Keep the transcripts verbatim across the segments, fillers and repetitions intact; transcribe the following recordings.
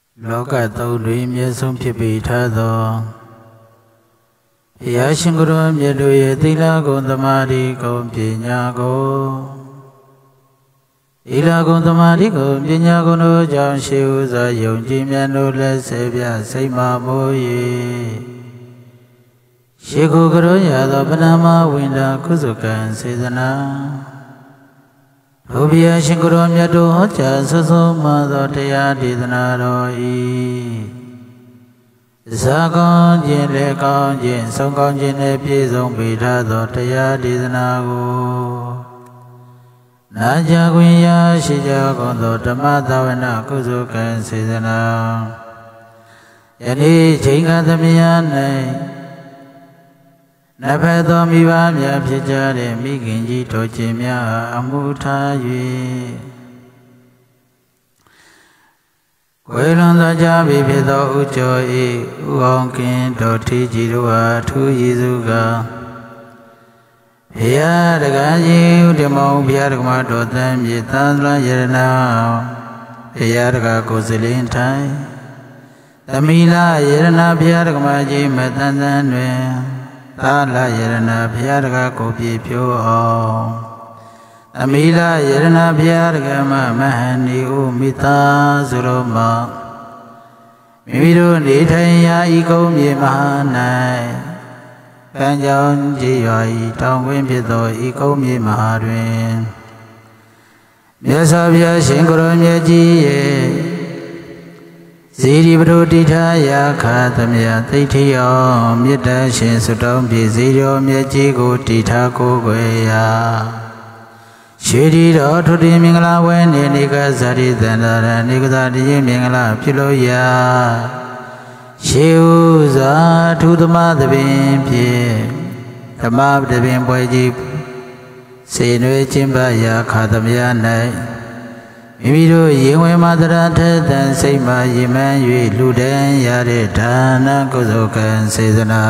Loka tau lui mye song phit pi tha tho Phaya Shin Guruမြတ်တို့ရဲ့သီလဂုဏ်သမာဓိဂုဏ်ပညာကိုသီလဂုဏ်သမာဓိဂုဏ်ပညာဂုဏ်တို့ကြောင့်ရှိဥစွာယုံကြည်မြတ်တို့လက်ဆေပြစိတ်မမိုး၍ရှိခိုကရောရသောပဏာမဝိန္ဒကုသကံစေတနာဘုရားရှင်ကိုရောမြတ်တို့ဟောကြားဆွဆုံးမှသောတရားဒေသနာတော်ဤဇာကောင်းခြင်းလေကောင်းခြင်းဆုံးကောင်းခြင်းနဲ့ပြည့်စုံပေထားသောတရားဒေသနာကိုနာကြားခွင့်ရရှိကြကုန်သောဓမ္မသာဝနာကုသကံစေတနာယနေ့ချိန်ခါသမယ၌နဖက်သောမိဘများဖြစ်ကြတဲ့မိခင်ကြီးတို့ချင်းများအမှုထား၍ကိုယ်လွန်သောကြပြီဖြစ်သောဥကျော်ဤဥအောင်ကင်းတို့ထီကြီးတို့အားထူးရည်စုကဘုရားတကားကြီးဥတမောဘုရားတက္ကမတော်သံမြေသံသလယရနာဘုရားတကားကိုစလင်းထိုင်သမီလာယရနာဘုရားတက္ကမကြီးမတန်တန်တွင်သာလယရနာဘုရားတကားကိုပြည့်ဖြိုးအောင်အမိလာယရနာဘုရားတက္ကမမဟန်ဒီဥမိသားစုတို့မှမိမိတို့နေထိုင်ရာဤကုန်းမြေမဟာ၌ကံကြောင့်ကြည်ရွာဤတောင်ဝင်းဖြစ်သောဤကုန်းမြေမဟာတွင်မြတ်စွာဘုရားရှင်ကိုရောမြတ်ကြီးရဲ့ဇီရိပရုတိထာယာခာသမယသိဋ္ဌိယောမေတ္တာရှင်ဆုတောင်းပြေဇီရောမြတ်ကြီးကိုတိထာကိုယ်ွယ်ရာရွှေဒီတော်ထုတိမင်္ဂလာဝဲနေနေကဇာတိသန္တာရနေကသာတည်မင်္ဂလာပြုလို့ရာရှေဥစွာထူသမသဘင်ဖြင့်ဓမ္မတပင်ပွဲကြီးစေနွေကျင်းပရာခါသမယ၌မိမိတို့ရင်ဝင်မတရာထက်တန်စိတ်မှရင်မှန်း၍လူတန်းရတဲ့ဒါနကုသိုလ်ကံစေတနာ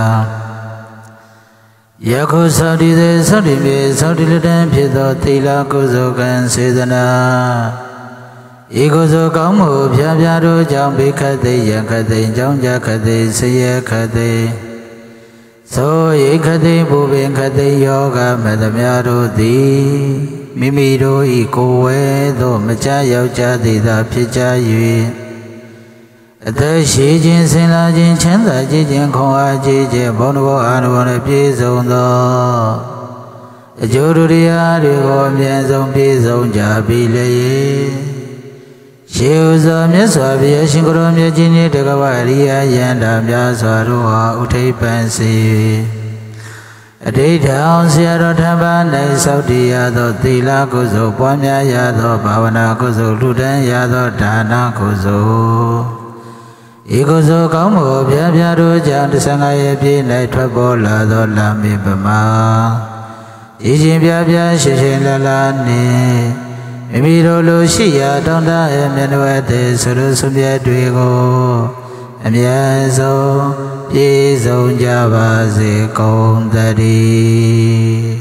ယခုသောတိစေသောတိမြေသောတိလတံဖြစ်သောသီလကုသိုလ်ကံစေတနာဤကုသိုလ်ကောင်းမှုဖြာဖြာတို့ကြောင့်ဘေခတ်သိယံခတ်သိကြောင့်ကြခတ်သိဆယခတ်သိသောဧခတ်သိဘုပင်ခတ်သိယောဂမသမြတို့သည်မိမိတို့ဤကိုယ်ဝဲသို့မကြယောက်ျားသည်သာဖြစ်ကြ၍အသက်ရှိခြင်းဆင်လာခြင်းချမ်းသာခြင်းခွန်အားကြီးခြင်းဘုံတော်အာရုံနဲ့ပြည့်စုံသောအကျိုးတရားတွေကိုအမြဲဆုံးပြည့်စုံကြပြီလေရှေးဥစွာမြတ်စွာဘုရားရှင်ကိုရောမြတ်ကြီးနှင့်တကဝရိယယန္တာများစွာတို့ဟာဥထိပ်ပန်စေအဋ္ဌထောင်ဆရာတော်ထံပါ၌သောက်တည်ရသောသီလကုသိုလ်ပွားများရသောဘာဝနာကုသိုလ်လူတန်းရသောဒါနကုသိုလ်ဤကုသိုလ်ကောင်းမှုဖြာဖြာတို့ကြောင့်တသံဃာရဲ့ပြည့်၌ထွက်ပေါ်လာသောလမ်းမေပမာဤချင်းပြပြရှိရှိလလာနှင့်မိမိတို့လိုရှိရာတောင်းတရဲ့မျက်နှာသည်ဆိုလိုဆုံးပြတွေကိုအမြဲဆုံးပြည့်စုံကြပါစေကုန်သတည်း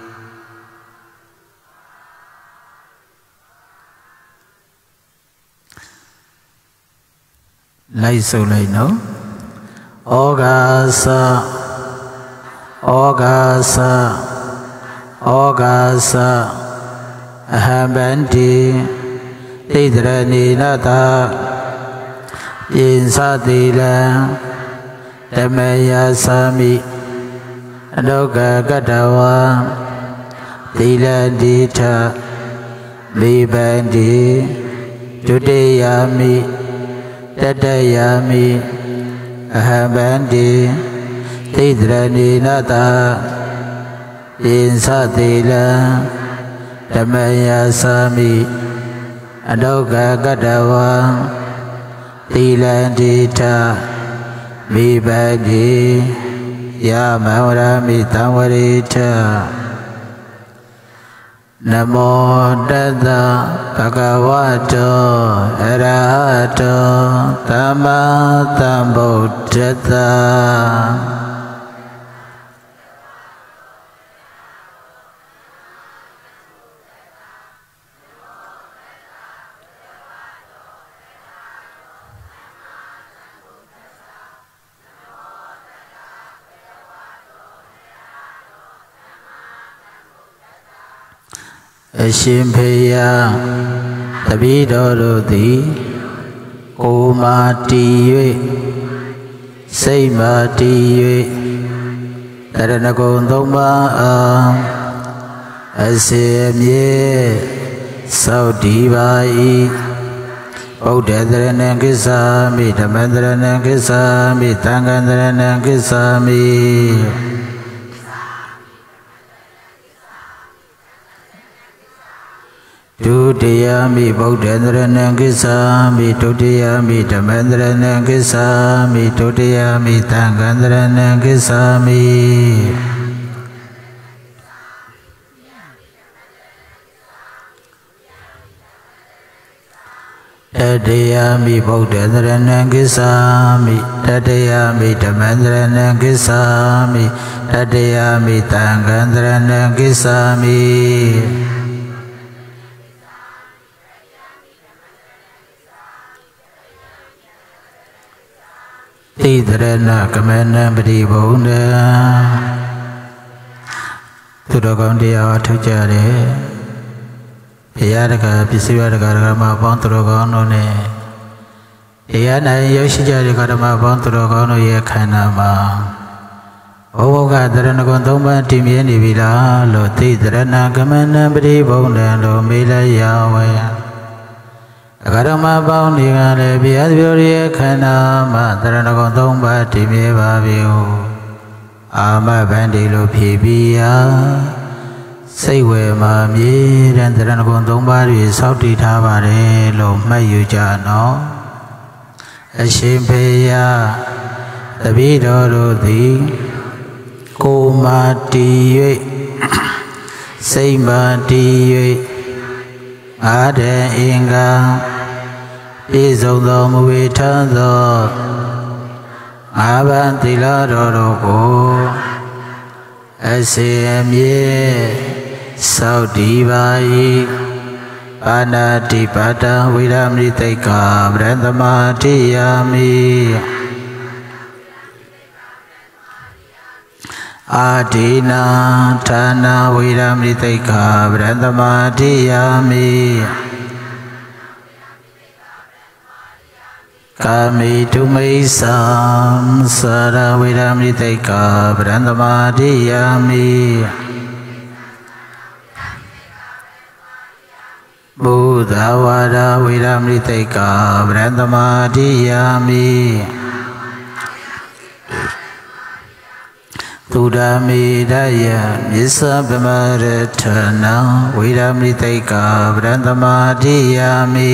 လိုက်စုံလိုက်နော်ဩဃာသဩဃာသဩဃာသအဟံဗန္တိသိတရဏီနတာပိသတိလံဓမ္မယသာမိအဒုက္ခကတ္တဝါသီလတိထမိဗန္တိဒုတိယမိတတယမိအဟံဗန္တိသိတရဏီနတာပိသတိလံဓမ္မယသာမိအဒုက္ခကတ္တဝါသီလတိထမိဗန္တိယမဝရမိသံဝရိထနမောတတဗဂဝတောအရဟတောသမ္မာသမ္ဗုဒ္ဓတ္တအရှင်ဖေယတပည့်တော်တို့သည်ကိုယ်မာတည်၍စိတ်မာတည်၍တရဏဂုံသုံးပါးအားအစေအမြဲစောင့်တည်ပါ၏ဗုဒ္ဓတရဏံကိစ္ဆာမိဓမ္မတရဏံကိစ္ဆာမိသံဃံတရဏံကိစ္ဆာမိဒုတိယမိဗုဒ္ဓတရဏံကိစ္ဆာမိဒုတိယမိဓမ္မတရဏံကိစ္ဆာမိဒုတိယမိသံဃံတရဏံကိစ္ဆာမိတတိယမိဗုဒ္ဓတရဏံကိစ္ဆာမိတတိယမိဓမ္မတရဏံကိစ္ဆာမိတတိယမိသံဃံတရဏံကိစ္ဆာမိတိတရဏကမနံပရိဘုံတံသူတော်ကောင်းတရားထုကြတယ်ဘုရားတကာပစ္စည်းရတကာဓမ္မပေါင်းသူတော်ကောင်းတို့နဲ့တရားနိုင်ရောက်ရှိကြတဲ့ဓမ္မပေါင်းသူတော်ကောင်းတို့ရဲ့ခန္ဓာမှာဘုဘကတရဏဂုံသုံးပါးတည်မြဲနေပြီလားလို့သိတရဏကမနံပရိဘုံတံလို့မေးလိုက်ရဝဲဓမ္မပေါင်းတွေကလည်းဘုရားပြောရဲ့ခန္ဓာမှာတရဏဂုံသုံးပါးတည်မြဲပါပြီ။အာမဗန္ဒီလို့ဖြေပြီးရာစိတ်ဝေမှာမြေတဲ့တရဏဂုံသုံးပါးတွေစောင့်တည်ထားပါတယ်လို့မှတ်ယူကြနော်အရှင်ဖေယတပည့်တော်တို့သည်ကိုယ်မာတည်၍စိတ်မာတည်၍အာဒေအင်္ဂါပြည့်စုံသောမူဝေထသောအာဘံသီလတော်တို့ကိုအစေအမြဲစောင့်တည်ပါ၏ပါဏာတိပါဒံဝိရမိတိတ်္ခာဗရသမာတိယာမိအာဒီနာဌာနာဝိရမိတိတ်္ခာဗရသမာတိယာမိကာမိတုမိစ္ဆံသာရဝိရမိတိတ်္ခာဗရသမာတိယာမိဘုဒ္ဓဝါဒဝိရမိတိတ်္ခာဗရသမာတိယာမိသုဒ္ဓမေဒယမြစ္ဆဗမရထနံဝိရမိတိတ်္ခာဗရသမာတိယာမိ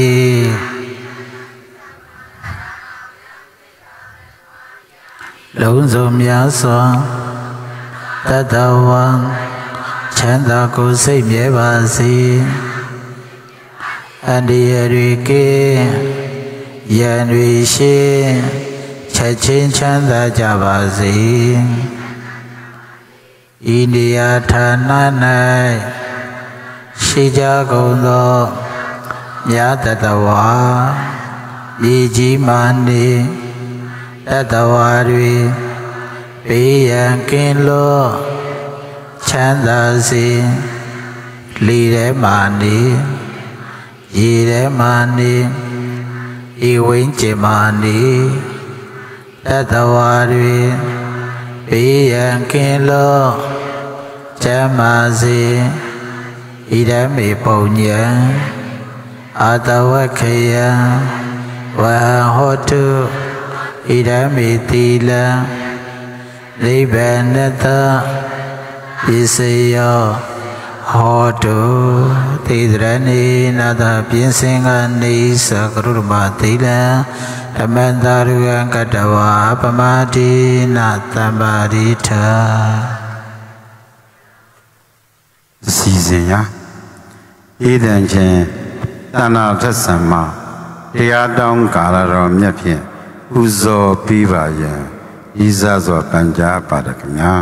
လုံးစုံများစွာတတဝံချမ်းသာကိုယ်စိတ်မြဲပါစေအန္တရာယ်တွေကင်းရန်တွေရှင်းချက်ချင်းချမ်းသာကြပါစေဤနေရာဌာန၌ရှိကြကုန်သောမြတ်တတဝါဤကြီးမားနေတတဝါတွေဘေးရန်ကင်းလို့ချမ်းသာစေလေထဲမှာနေရေထဲမှာနေဤဝိဉ္ဇဉ်မှာနေတတဝါတွေဘေးရန်ကင်းလို့ချမ်းသာစေဣဒံမေပုံညံအာတဝခေယံဝဟဟောတုဣဒံမေတိလံနိဗ္ဗာနတပစ္စယောဟောတုသေတရဏေနာတပြင်းစင်ကနေသကရုဓမတိလံဓမ္မန္တာရုံကတဝါပမတိနာတမ္ပါရိထာစီစဉ်ရာဧတံချင်းတဏ္ဍထဆံမှာတရားတောင်းကာလတော်မြတ်ဖြင့်ပူဇော်ပြီးပါရန်ဤစားစွာပန်ကြားပါရခင်ဗျာ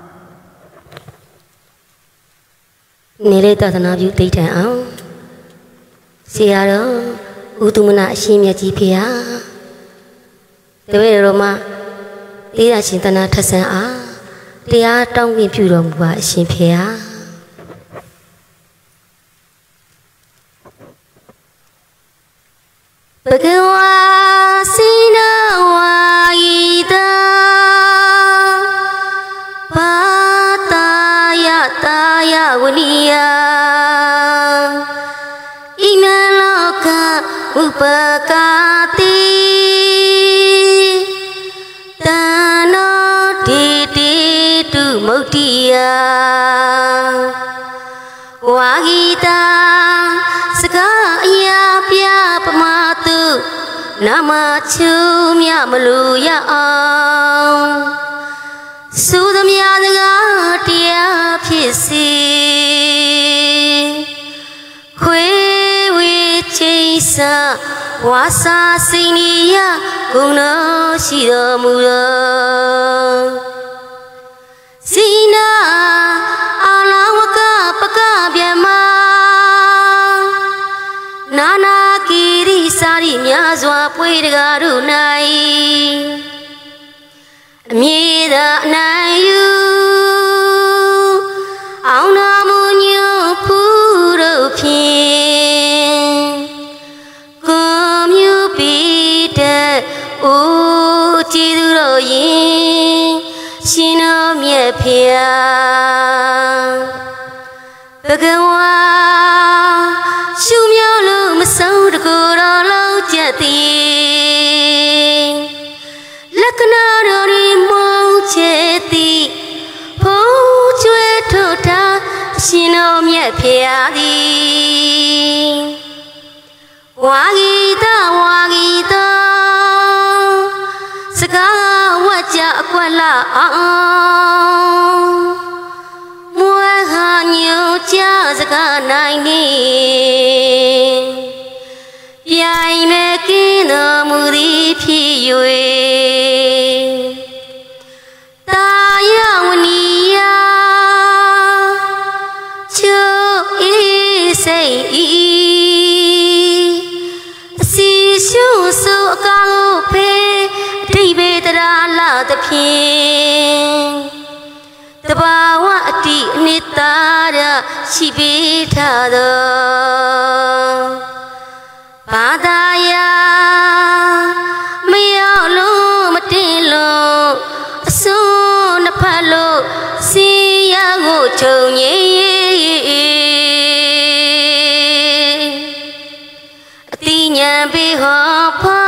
နေတဲ့သာသနာပြုဒိဋ္ဌံအောင်ဆရာတော်ဦးသူမနာအရှင်မြတ်ကြီးဖေဟာတပည့်တော်မှာတရားရှင်တဏ္ဍထဆံအားတရားတောင်းခွင့်ပြုတော်မူပါအရှင်ဖေဟာ Bagawa sinawaida Pataya taya waniya Imaloka upakati Tano didi tu maudia Wagita Sekaya pia pematu Nama cumya meluya Sudam ya dengan dia pisi Kwe we cisa Wasa sini ya Guna sida mula Sina Alawaka pakabiama Nana kiri sari nyazwa puirgaru nai Mida nayu Auna munyo puro pin Kumyu pite uji duro yin Shino mye pia Bagawa Shumyo lu masau dekuro lau jati Lakna rori mong cheti Po chwe tota Shino mye pia di Wagita wagita Saka wajak kuala Mua hanyo cha saka naini Yai me kino muri piyue Taya waniya Cho isei Si shu su kao pe Dibe terala tepin Tabawa di nitara Shibita Padaya Mayalo matilo So napalo Siya go chonye Tinya bihopa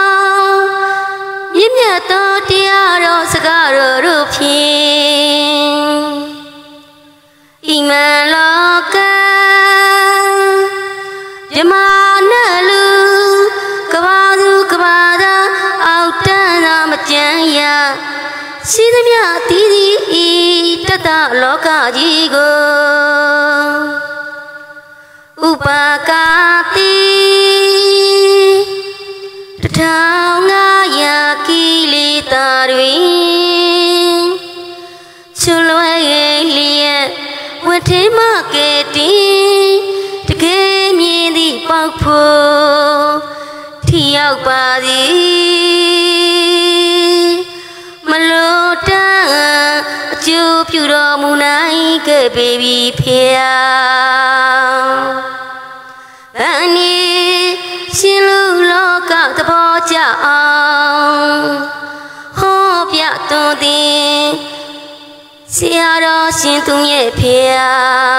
Yimya to tiaro sagaro rupin Imaloka Jamanalu Kabadu kabada Autana majanya Sidamya tidi Tata loka jigo Upakati Tatangaya kili tarwin Chulwae liya Wate maketi Teke miedi pakpo Tiyak padi Malota Chup yuro munai ke baby pia Ani Silu loka tabo jao Hop ya todi Siaro sintung ye pia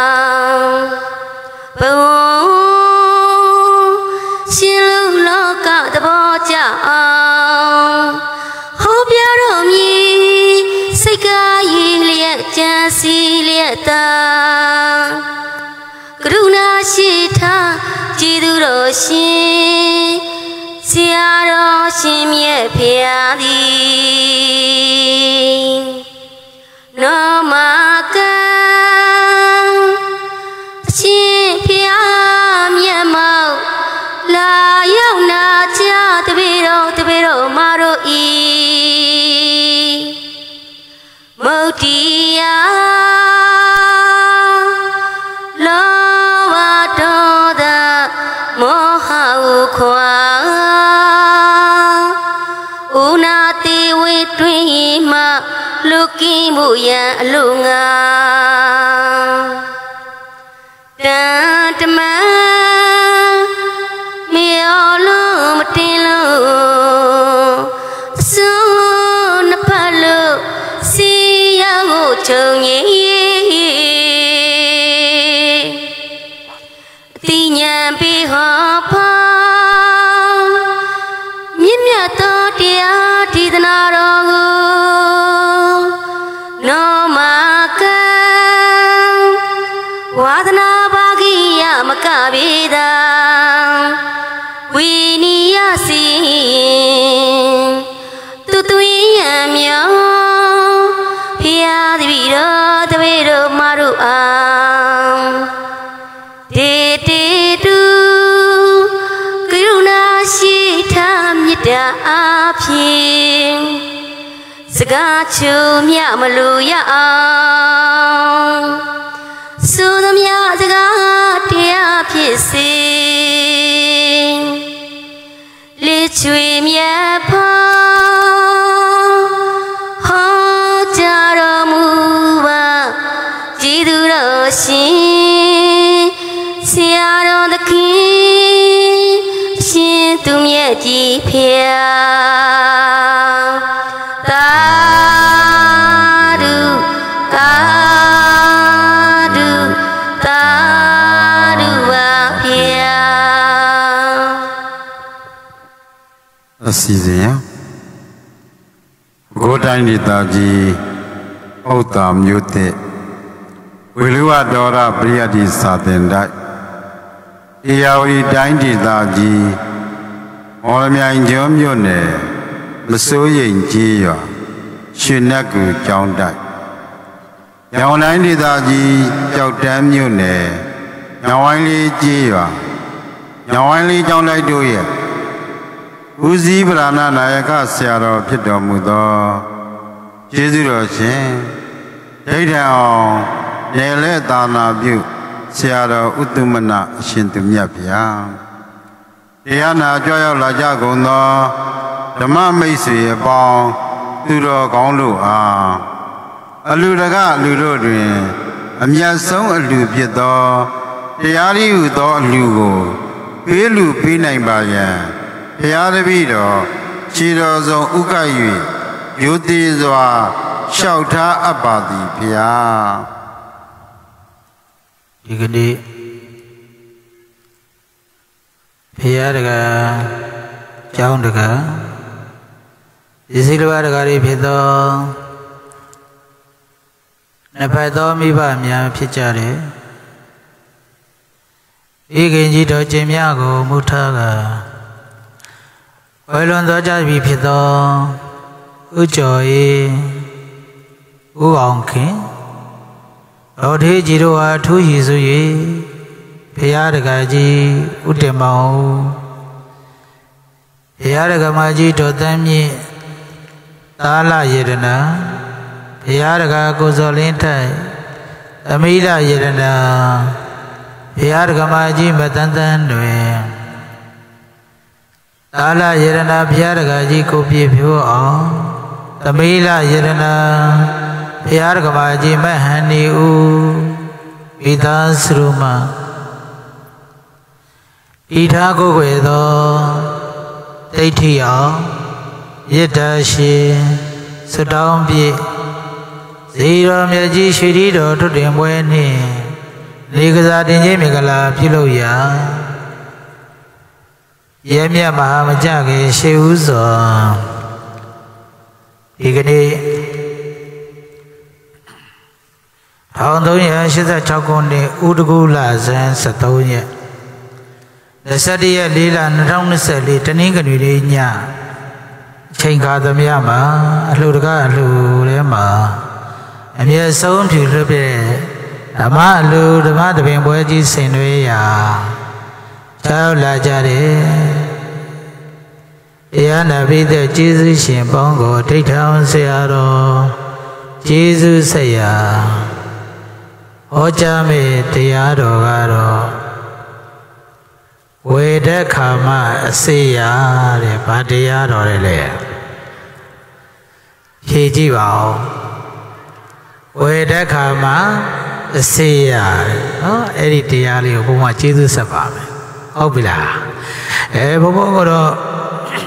Bao Silu loka tabo jao Hop ya romi Sika yi liat jasi liat ta Karuna shita Jidu xin Xia ro xin ye pia di No ma ka Xin pia mye mau La yau na cha Te biro te biro maro i Mau dia Lo wa do da Moha ukwa Unati witwi ma Luki muya lunga Dantama Miolo lo so na palo si ya go chung ye ti nhan pi ho phaမြင့်မြတ်သောတရားဒေသနာတော်ကိုနောမကံဝါဒနာပါကိယမကပေတံဝိနိယစီသူသွင်းရံမြောဖျားတပည့်တော်တပည့်တော်မတို့အောင်တေတေတူကရုဏာရှိထားမြတ်တာအဖြစ်စကားချုံမြမလို့ရအောင်သုသမြစကားတရားဖြစ်စေလေးချွေမြတ်ဖို့ဟောကြားတော်မူပါကြည်သူတော်ရှင်ဆရာတော်သခင်ရှင်သူမြတ်ကြီးဖျားသာဓုသာဓုသာဓုပါဖျားအစီအစဉ်ကိုယ်တိုင်းဒေသကြီးဥဒ္ဒါမျိုးတဲ့ဝေလူဝတော်ရပရိယတ္တိစာသင်တိုက်ဧရာဝတီတိုင်းဒေသကြီးမော်လမြိုင်ကျွန်းမြို့နယ်မစိုးရိမ်ကြီးရွာရွှေနက်ကူကျောင်းတိုက်ရန်ကုန်တိုင်းဒေသကြီးကြောက်တန်းမြို့နယ်ညောင်ဝိုင်းလေးကြီးရွာညောင်ဝိုင်းလေးကျောင်းတိုက်တို့ရဲ့ဦးစီးဗလာဏနာယကဆရာတော်ဖြစ်တော်မူသောကျေးဇူးတော်ရှင်ဒိဋ္ဌံအောင်နယ်လက်သာနာပြုဆရာတော်ဥတ္တမနအရှင်သူမြတ်ဗျာတရားနာကြွရောက်လာကြကုန်သောဓမ္မမိတ်ဆွေအပေါင်းသူတော်ကောင်းတို့အားအလူတကအလူတို့တွင်အမြတ်ဆုံးအလူဖြစ်သောတရားရည်ဟူသောအလူကိုပေးလူပေးနိုင်ပါရန်ဘုရားတပည့်တော်ခြေတော်ဆုံးဥက္က၍ရိုသေစွာလျှောက်ထားအပ်ပါသည်ဘုရားဒီကနေ့ဘုရားတကားကျောင်းတကားဒီစိလဝတကားတွေဖြစ်သောနှစ်ဖက်သောမိဘများဖြစ်ကြတယ်ဧကင်ကြီးတော်ကျင့်များကိုမူထားကဝေလွန်သောကြပြီဖြစ်သောဥကျော်၏ဥအောင်ခင်တော်ထေးကြီးတို့အားထူးရည်စု၍ဘုရားတကားကြီးဥတ္တမောင်ဘုရားတကားမကြီးတော်တမ်းမြင့်သာလယေရနာဘုရားတကားကိုစောလင်းထိုက်အမိဒယေရနာဘုရားတကားမကြီးမတန်တန်တွင်သာလယေရနာဘုရားတကားကြီးကိုပြည့်ဖြိုးအောင်သမိလယေရနာဘုရားတကားမကြီးမဟန်နီဦးဣသာစရုမဤထားကိုယ်ွယ်သောဒိဋ္ဌိအောင်ရစ်တရှိစတောင်းပြည့်ဇေရောမြတ်ကြီးရွှေတီတော်ထွတ်တင်ပွဲနှင့်နေကစားတင်ကြီးမြကလာပြုလုပ်ရာရဲမြတ်မဟာမကြခင်ရှေးဦးစွာဒီကနေ့၁၃၈၆ခုနှစ်ဥဒကူလဇန်၁၃ရက်၂၁ရက်၄လ၂၀၂၄တနင်္ဂနွေနေ့ညအချိန်ခါသမျှမှာအလှူတကားအလှူထဲမှာအမြဲဆုံးဖြူလွတ်ပြည့်ဓမ္မအလှူဓမ္မသဘင်ပွဲကြီးဆင်နွှဲရာကြောက်လာကြတယ်တရားနာပိသက်ကျေးဇူးရှင်ပေါင်းကိုဒိဋ္ဌံဆရာတော်ကျေးဇူးဆက်ရာဟောကြားမယ့်တရားတော်ကတော့ဝေဒခါမအစေရတဲ့ဗာတရားတော်လေလေဖြေကြည့်ပါဦးဝေဒခါမအစေရနော်အဲ့ဒီတရားလေးကိုဘုရားကျေးဇူးဆက်ပါမယ်ဟုတ်ပြီလားအဲဘုရားကတော့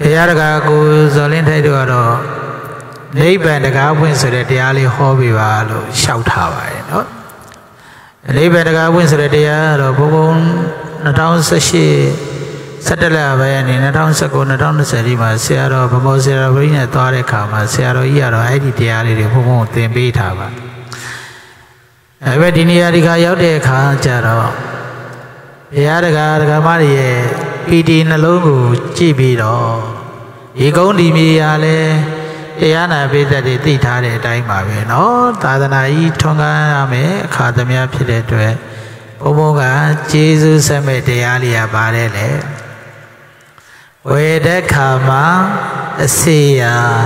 တရားတကာကိုဇော်လင်းထိုက်တို့ကတော့နိဗ္ဗာန်တကာပွင့်ဆိုတဲ့တရားလေးဟောပြပါလို့လျှောက်ထားပါတယ်နော်နိဗ္ဗာန်တကာပွင့်ဆိုတဲ့တရားကတော့ဘုံဘုံ၂၀၁၈စက်တလပိုင်းကနေ၂၀၁၉ ၂၀၂၀ဒီမှာဆရာတော်ဗမောဆရာတော်ဘုရားနဲ့သွားတဲ့ခါမှာဆရာတော်ကြီးကတော့အဲ့ဒီတရားလေးတွေဘုံဘုံသင်ပေးထားပါအဲ့ပဲဒီနေရာဒီခါရောက်တဲ့အခါကျတော့ဘုရားတကာဒကာမတွေရဲ့ပီတိနှလုံးကိုကြည့်ပြီးတော့ဒီကုန်းဒီမြေရာလဲတရားနာပိသက်တွေသိထားတဲ့အတိုင်းပါပဲเนาะသာသနာကြီးထွန်းကားရမယ်အခါသမယဖြစ်တဲ့အတွက်ဘုံဘုံကကျေးဇူးဆက်မဲ့တရားလေးရပါတယ်လေဝေဒခါမှာအစေရ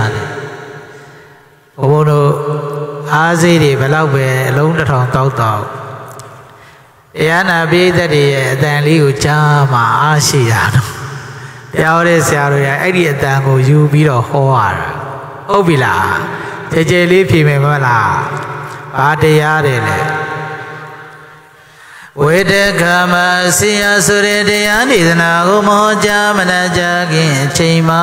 ဘုံဘုံတို့အားစိတ်တွေဘယ်လောက်ပဲအလုံးတစ်ထောင်တောက်တောက်တရားနာပိသက်တွေရဲ့အတန်လေးကိုကြားမှအားရှိတာတော့တရားဟောတဲ့ဆရာတော်ရအဲ့ဒီအတန်ကိုယူပြီးတော့ဟောရတာဟုတ်ပြီလားကြဲကြဲလေးဖြေမယ်မလားဘာတရားတွေလဲဝေဒကမဆရာဆိုတဲ့တရားဒေသနာကိုမဟောကြားမနာကြခင်အချိန်မှာ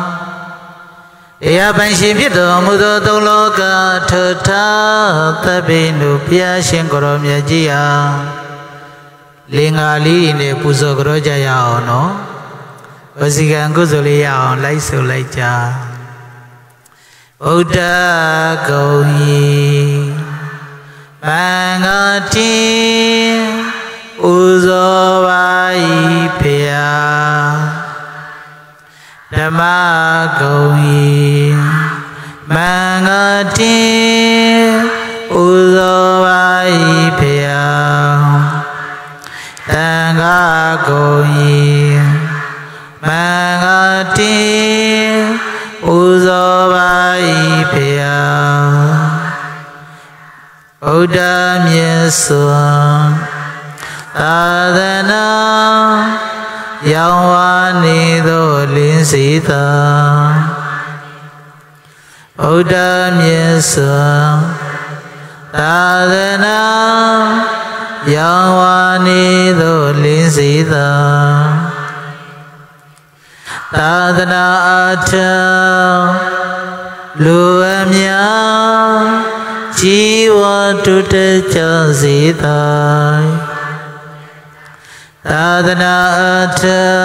တရားပိုင်ရှင်ဖြစ်တော်မူသောသုံးလောကထထသဗ္ဗေနုဘုရားရှင်ကိုရောမြတ်ကြီးဟာလင်္ကာလေးနဲ့ပူဇော်ကြောကြရအောင်နော်ဝစီကံကုသိုလ်လေးရအောင်လိုက်ဆိုလိုက်ကြဗုဒ္ဓဂုံဤမင်္ဂတိဥဇောပါဤဖေယဓမ္မဂုံဤမင်္ဂတိဥဇောပါဤဖေယသံဃာဂုံဤမင်္ဂတိဥဇောပါဤဖေယဗုဒ္ဓမြတ်စွာသာသနာရောင်ဝါနေသောလင်းစီသာဗုဒ္ဓမြတ်စွာသာသနာရောင်ဝါနေသောလင်းစီသာသာသနာအထလူအများជីវတုတကြစေသာသာသနာအထ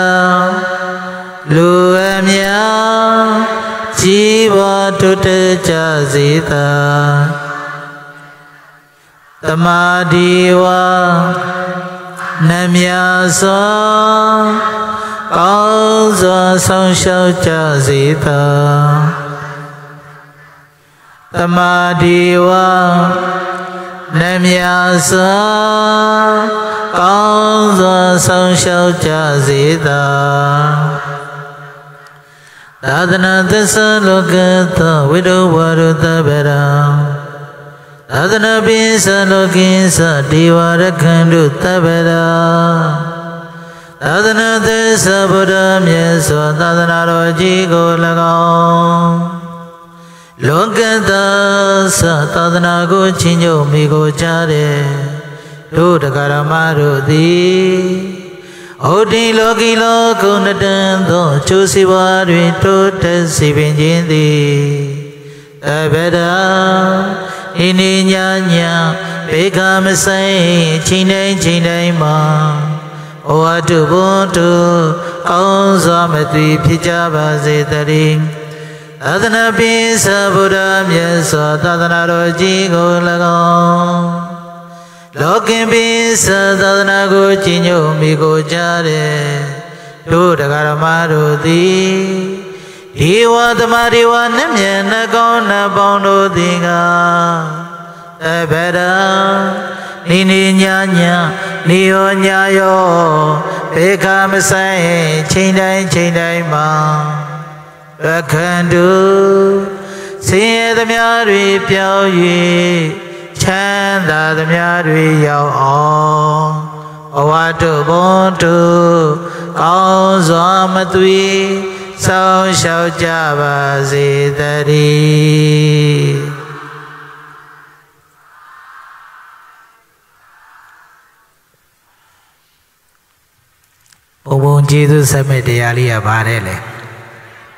လူအများជីវတုတကြစေသာသမာဓိဝနမြစွာကောင်းစွာဆောင်ရှောက်ကြစေသာသမာဓိဝနမြစွာကောင်းစွာဆောင်ရှောက်ကြစေသာသာသနာသစ္စာလောကသောဝိတ္တဝါရုသဗ္ဗရာသာသနာပိသလောကိသဒေဝရခန္တုသဗ္ဗရာသာသနာသစ္စာဗုဒ္ဓမြတ်စွာသာသနာတော်ကြီးကို၎င်းလောကသသာသနာကိုချင်းညုံမိကိုကြားတယ်တို့တရားဓမ္မတို့သည်ဩဒီလောကီလောကုဏတံသောကျိုးစီးပွားတွင်တိုးတက်စီပင်ခြင်းသည်အဘဒာဣနိညာညာဘေကမဆိုင်ချိန်တိုင်းချိန်တိုင်းမှာဩဝတ္တုဘုံတုကောင်းစွာမသိဖြစ်ကြပါစေတည်းသာသနာပိသဗုဒ္ဓမြတ်စွာသာသနာတော်ကြီးကို၎င်းလောကင်ပိသသာသနာကိုကြီးညိုမိကိုကြားတယ်တို့တရားဓမ္မတို့သည်ဒီဝသမဒီဝနှမျက်နှကောင်းနှပေါင်းတို့သည်ကသဗ္ဗရာနိနိညာညာနိယောညာယောဘေခမဆိုင်ချိန်တိုင်းချိန်တိုင်းမှာအခန္တုဆင်းရဲသမျှတွေပြောင်း၍ချမ်းသာသမျှတွေရောက်အောင်အဝတ္တုဘုံတုကောင်းစွာမသွေဆောင်ရှောက်ကြပါစေတည်းဘုံဘုံကျေးဇူးဆက်မဲ့တရားလေးရပါတယ်လေ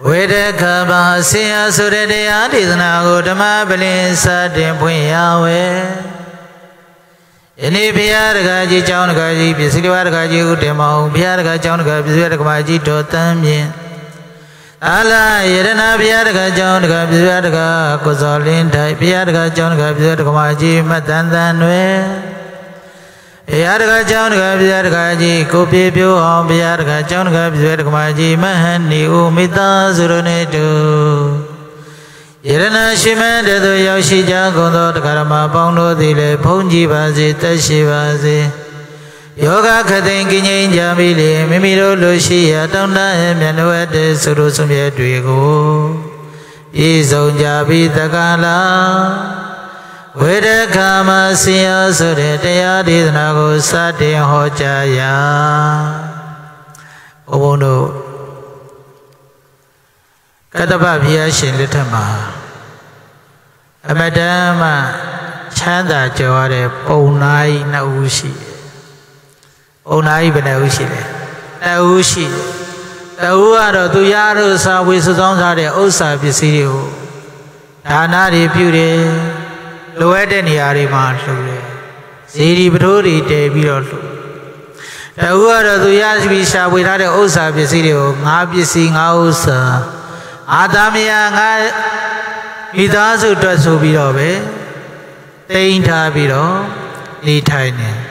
ဝေဒကဘာဆရာဆိုတဲ့တရားဒေသနာကိုဓမ္မပလင်စတင်ဖွင့်ရဝဲယနေ့ဘုရားတကားကြီးကျောင်းတကားကြီးပစ္စည်းတော်တကားကြီးဦးတင်မောင်ဘုရားတကားကျောင်းတကားပစ္စည်းတော်တကားကြီးတော်တန်းမြင့်အာလာယရဏဘုရားတကားကျောင်းတကားပစ္စည်းတော်တကားကိုစောလင်းထိုင်ဘုရားတကားကျောင်းတကားပစ္စည်းတော်တကားကြီးမတ်တန်တန်တွေဘုရားတကားကျောင်းတကားပစ္စည်းတော်တကားကြီးကိုပြေပြိုးအောင်ဘုရားတကားကျောင်းတကားပစ္စည်းတော်တကားကြီးမဟန်နီဦးမိသားစုတို့နဲ့တူယရဏရှိမတဲ့သူရောက်ရှိကြကုန်သောတရားဓမ္မပေါင်းတို့သည်လည်းဘုန်းကြီးပါစေတက်ရှိပါစေယောဂခသိင်ကင်းငြိမ်းကြပြီလေမိမိတို့လူရှိရာတောင်းတရဲ့မြတ်ဝတ်တဲ့သုတို့ဆုံးမြတ်တွေကိုဤဆုံးကြပြီတက္ကလာဝေဒခာမဆရာဆိုတဲ့တရားဒေသနာကိုစတင်ဟောကြားရာဘုန်းဘုန်းတို့ကတ္တပဘုရားရှင်လက်ထက်မှာအမတန်မှချမ်းသာကြွယ်ဝတဲ့ပုံနာကြီးနှစ်ဦးရှိတယ်။ပုံနာကြီးဘယ်နှဦးရှိလဲ။နှစ်ဦးရှိတယ်။တဦးကတော့သူရတို့စာဝေစုဆောင်ထားတဲ့ဥစ္စာပစ္စည်းတွေကိုဒါနတွေပြုတယ်။လိုအပ်တဲ့နေရာတွေမှာလှူတယ်။ဇေဒီပထိုးတွေတည်ပြီးတော့လှူ။တဦးကတော့သူရပြီးရှာဖွေထားတဲ့ဥစ္စာပစ္စည်းတွေကိုငါးပစ္စည်းငါးဥစ္စာအာသမယငါမိသားစုအတွက်ဆိုပြီးတော့ပဲတိန်ထားပြီးတော့နေထိုင်နေ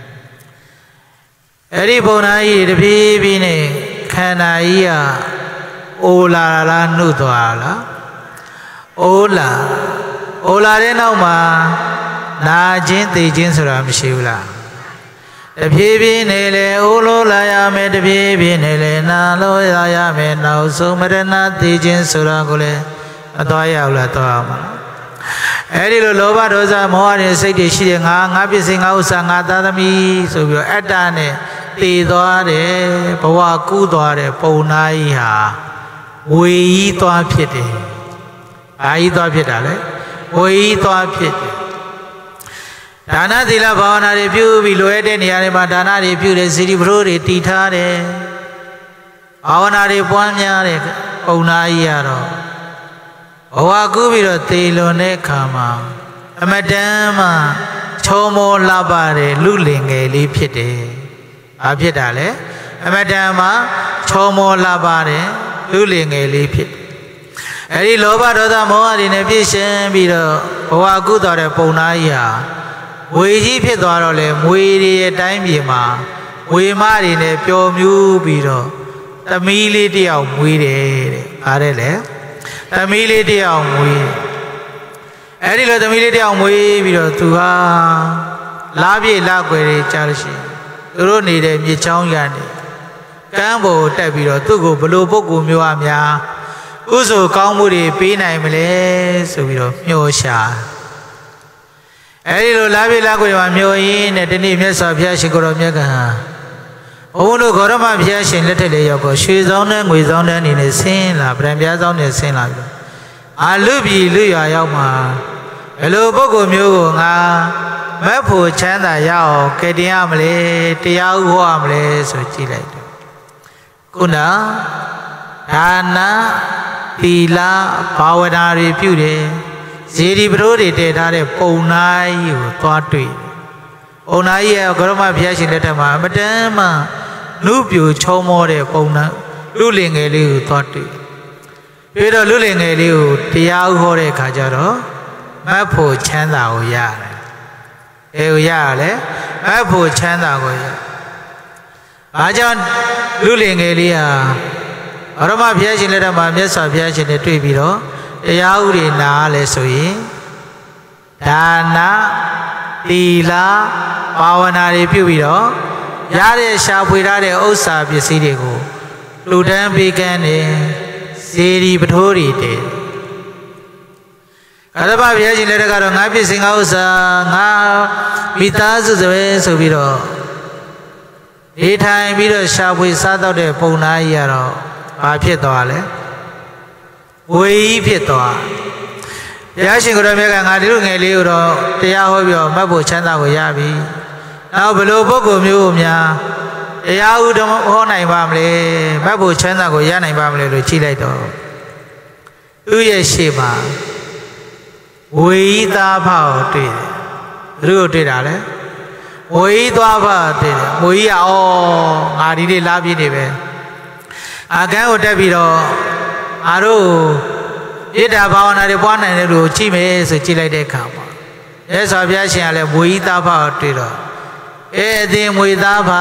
အဲ့ဒီဘုံသားကြီးတပြေးပြေးနဲ့ခန္ဓာကြီးကအိုလာလားနှုတ်သွားလားအိုလာအိုလာတဲ့နောက်မှာနာခြင်းသိခြင်းဆိုတာမရှိဘူးလားတပြေးပြေးနေလေအိုလိုလာရမယ်တပြေးပြေးနေလေနာလိုရရမယ်နောက်ဆုံးမရဏသိခြင်းဆိုတာကိုလည်းမတော်ရဘူးလားတော်အောင်ပါအဲ့ဒီလိုလောဘဒေါသမောဟတွေစိတ်တွေရှိတဲ့ငါငါပစ္စည်းငါဥစ္စာငါသားသမီးဆိုပြီးတော့အတ္တနဲ့တည်သွားတယ်ဘဝကူးသွားတယ်ပုံနာကြီးဟာဝေကြီးသွားဖြစ်တယ်ဘာကြီးသွားဖြစ်တာလဲဝေကြီးသွားဖြစ်တယ်ဒါနသီလဘာဝနာတွေပြုပြီးလိုရတဲ့နေရာတွေမှာဒါနတွေပြုတယ်စီရီပရိုးတွေတည်ထားတယ်ဘာဝနာတွေပွားများတယ်ပုံနာကြီးရတော့ဘဝကူးပြီးတော့သေလွန်တဲ့အခါမှာအမတန်မှချုံမောလှပတဲ့လူလင်ငယ်လေးဖြစ်တယ်။ဘာဖြစ်တာလဲအမတန်မှချုံမောလှပတဲ့လူလင်ငယ်လေးဖြစ်တယ်။အဲဒီလောဘဒေါသမောဟတွေနဲ့ပြည့်ရှင်ပြီးတော့ဘဝကူးသွားတဲ့ပုံနာကြီးဟာဝေကြီးဖြစ်သွားတော့လေမွေတွေရဲ့တိုင်းပြည်မှာဝေမတွေနဲ့ပျော်မြူးပြီးတော့သမီးလေးတယောက်မွေးတယ်တဲ့။အားတယ်လေသမီးလေးတယောက်မွေးအဲ့ဒီလိုသမီးလေးတယောက်မွေးပြီးတော့သူဟာလားပြေလားကွယ်တွေကြားလို့ရှိရင်သူတို့နေတဲ့မြေချောင်းရနေကမ်းပေါ်တက်ပြီးတော့သူ့ကိုဘလို့ပုဂ္ဂိုလ်မျိုးအများဥဆိုကောင်းမှုတွေပေးနိုင်မလဲဆိုပြီးတော့မျှော်ရှာအဲ့ဒီလိုလားပြေလားကွယ်တွေမှာမျှော်ရင်းနဲ့ဒီနေ့မြတ်စွာဘုရားရှင်ကိုယ်တော်မြတ်ကဘုန်းတို့ဂေါရမဘုရားရှင်လက်ထက်လေးရောက်တော့ရွှေဆောင်နဲ့ငွေဆောင်တဲ့အနေနဲ့ဆင်းလာဗြဟ္မပြားဆောင်နဲ့ဆင်းလာပြီးအာလူပြည်လူရွာရောက်မှာဘယ်လိုပုဂ္ဂိုလ်မျိုးကိုငါမက်ဖို့ချမ်းသာရအောင်ကဲတင်ရမလဲတရားဥဟောရမလဲဆိုကြည့်လိုက်တယ်ခုနဒါနသီလဘာဝနာတွေပြုတယ်ဇေဒီပရိုးတွေတည်ထားတဲ့ပုံနာကြီးကိုသွားတွေ့ပုံနာကြီးရဲ့ဂေါရမဘုရားရှင်လက်ထက်မှာအမတန်မှလူပြိုချုံမောတဲ့ပုံနာလူလင်ငယ်လေးကိုသွားတွေ့ပြီးတော့လူလင်ငယ်လေးကိုတရားဥဟောတဲ့အခါကျတော့မတ်ဖို့ချမ်းသာကိုရတယ်အဲကိုရရလဲမတ်ဖို့ချမ်းသာကိုရဘာကြောင့်လူလင်ငယ်လေးဟာဂေါရမဘုရားရှင်လက်ထက်မှာမြတ်စွာဘုရားရှင်နဲ့တွေ့ပြီးတော့တရားဥတွေနားလဲဆိုရင်ဒါနသီလဘာဝနာတွေပြုပြီးတော့ရတဲ့ရှာဖွေထားတဲ့ဥစ္စာပစ္စည်းတွေကိုလှူဒန်းပေးကမ်းတယ်စေရီပထိုးတွေတည်ကတ္တပဘုရားရှင်လက်ထက်ကတော့ငါပစ္စည်းငါဥစ္စာငါမိသားစုစပဲဆိုပြီးတော့နေထိုင်ပြီးတော့ရှာဖွေစားတော့တဲ့ပုံနာကြီးကတော့ဘာဖြစ်သွားလဲဝေကြီးဖြစ်သွားဘုရားရှင်ကိုယ်တော်မြတ်ကငါဒီလိုငယ်လေးကိုတော့တရားဟောပြီးတော့မတ်ဖို့ချမ်းသာကိုရပြီနောက်ဘယ်လိုပုဂ္ဂိုလ်မျိုးများတရားဥဒ္ဓဟောနိုင်ပါမလဲမတ်ဖို့ချမ်းသာကိုရနိုင်ပါမလဲလို့ကြည့်လိုက်တော့သူ့ရဲ့ရှေ့မှာဝေဤသားဖကိုတွေ့တယ်ဘယ်လိုတွေ့တာလဲဝေဤသွားဖတွေ့တယ်ဝေဤကဩငါဒီနေ့လာပြည့်နေပဲအာကန်းကိုတက်ပြီးတော့အားတို့ဣဒ္ဓဘာဝနာတွေပွားနိုင်တယ်လို့ကြည့်မယ်ဆိုကြည့်လိုက်တဲ့အခါမှာမြတ်စွာဘုရားရှင်ကလည်းဝေဤသားဖကိုတွေ့တော့အဲအသင်ဝေသားဖ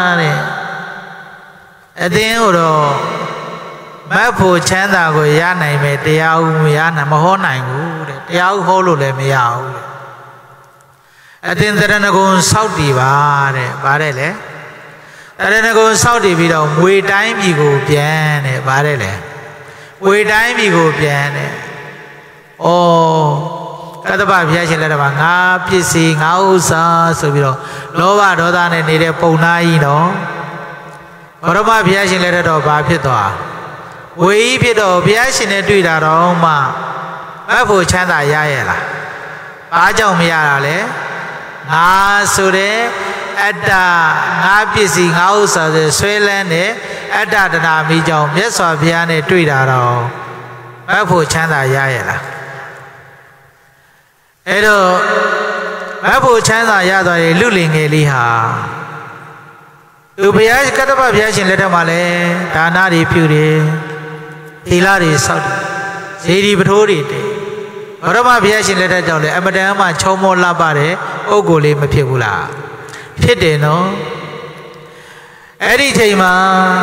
တဲ့အသင်ကိုတော့မတ်ဖို့ချမ်းသာကိုရနိုင်မယ်တရားဥမရနိုင်မဟောနိုင်ဘူးတဲ့တရားဥဟောလို့လည်းမရဘူးတဲ့အသင်တရဏဂုံစောက်တည်ပါတဲ့ဗါတဲ့လေတရဏဂုံစောက်တည်ပြီးတော့ငွေတိုင်းပြည်ကိုပြန်တဲ့ဗါတဲ့လေငွေတိုင်းပြည်ကိုပြန်တဲ့ဩကတ္တပဘုရားရှင်လက်ထက်မှာငါပစ္စည်းငါဥစ္စာဆိုပြီးတော့လောဘဒေါသနဲ့နေတဲ့ပုံနာကြီးနော်ဘုရမဘုရားရှင်လက်ထက်တော့ဘာဖြစ်သွားဝေဤဖြစ်တော့ဘုရားရှင်နဲ့တွေ့တာတော့မှမတ်ဖို့ချမ်းသာရရဲ့လားဘာကြောင့်မရတာလဲငါဆိုတဲ့အတ္တငါပစ္စည်းငါဥစ္စာဆိုဆွဲလန်းတဲ့အတ္တတဏမိကြောင့်မြတ်စွာဘုရားနဲ့တွေ့တာတော့မတ်ဖို့ချမ်းသာရရဲ့လားအဲ့တော့မတ်ဖို့ချမ်းသာရသွားတဲ့လူလင်ငယ်လေးဟာသူဘုရားကတ္တပဘုရားရှင်လက်ထက်မှာလဲဒါနတွေပြုတယ်သီလတွေစောင့်တယ်ဇေဒီပထိုးတွေတည်ဘုရမဘုရားရှင်လက်ထက်ကြောင့်လေအမတန်မှချုံမောလှပတဲ့ပုဂ္ဂိုလ်လေးမဖြစ်ဘူးလားဖြစ်တယ်နော်အဲ့ဒီချိန်မှာ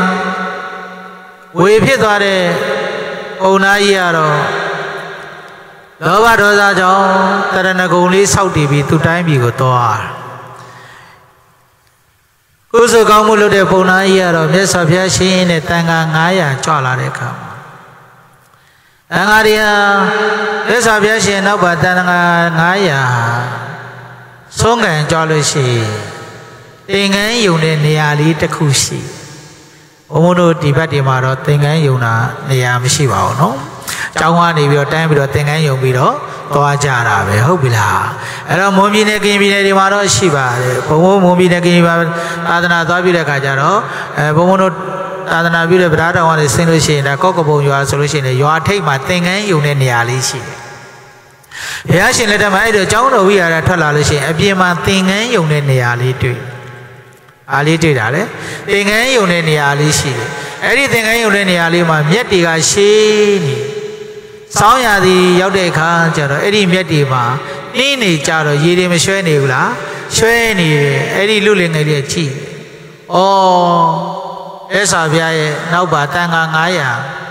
ဝေဖြစ်သွားတဲ့ပုံနာကြီးကတော့လောဘဒေါသကြောင့်တရဏဂုံလေးစောက်တည်ပြီးသူ့တိုင်းပြည်ကိုသွားကုသိုလ်ကောင်းမှုလုပ်တဲ့ပုံနာကြီးကတော့မြတ်စွာဘုရားရှင်နဲ့တန်ခါငါးရာကြွလာတဲ့အခါမှာတန်ခါရီဟာမြတ်စွာဘုရားရှင်နောက်ပါတန်ခါငါးရာဆုံးခံကြွလို့ရှိသင်္ကန်းယုံတဲ့နေရာလေးတစ်ခုရှိဘုံဘုံတို့ဒီဘက်ဒီမှာတော့သင်္ကန်းယုံတာနေရာမရှိပါဘူးနော်ကျောင်းကနေပြီးတော့တန်းပြီးတော့သင်္ကန်းယုံပြီးတော့သွားကြတာပဲဟုတ်ပြီလားအဲ့တော့မွန်ပြည်နယ်ကရင်ပြည်နယ်ဒီမှာတော့ရှိပါတယ်ဘုံဘုံမွန်ပြည်နယ်ကရင်ပြည်သာသနာသွားပြီးတဲ့အခါကျတော့အဲဘုံဘုံတို့သာသနာပြုတဲ့ဗရာတော်ကနေဆင်းလို့ရှိရင်ဒါကော့ကပုံရွာဆိုလို့ရှိရင်ရွာထိပ်မှာသင်္ကန်းယုံတဲ့နေရာလေးရှိတယ်ဘုရားရှင်လက်ထက်မှာအဲ့တော့ကျောင်းတော်ဝိဟာရထွက်လာလို့ရှိရင်အပြင်မှာသင်္ကန်းယုံတဲ့နေရာလေးတွေ့အားလေးတွေ့တာလေသင်္ကန်းယုံတဲ့နေရာလေးရှိတယ်အဲ့ဒီသင်္ကန်းယုံတဲ့နေရာလေးမှာမြက်တွေကရှည်နေစောင်းရသည်ရောက်တဲ့အခါကျတော့အဲ့ဒီမြက်တွေမှာနှင်းနေကြတော့ရေတွေမရွှဲနေဘူးလားရွှဲနေအဲ့ဒီလူလင်ငယ်လေးကြည့်ဩအဲ့စာဘုရားရဲ့နောက်ပါတန်ခါငါးရာ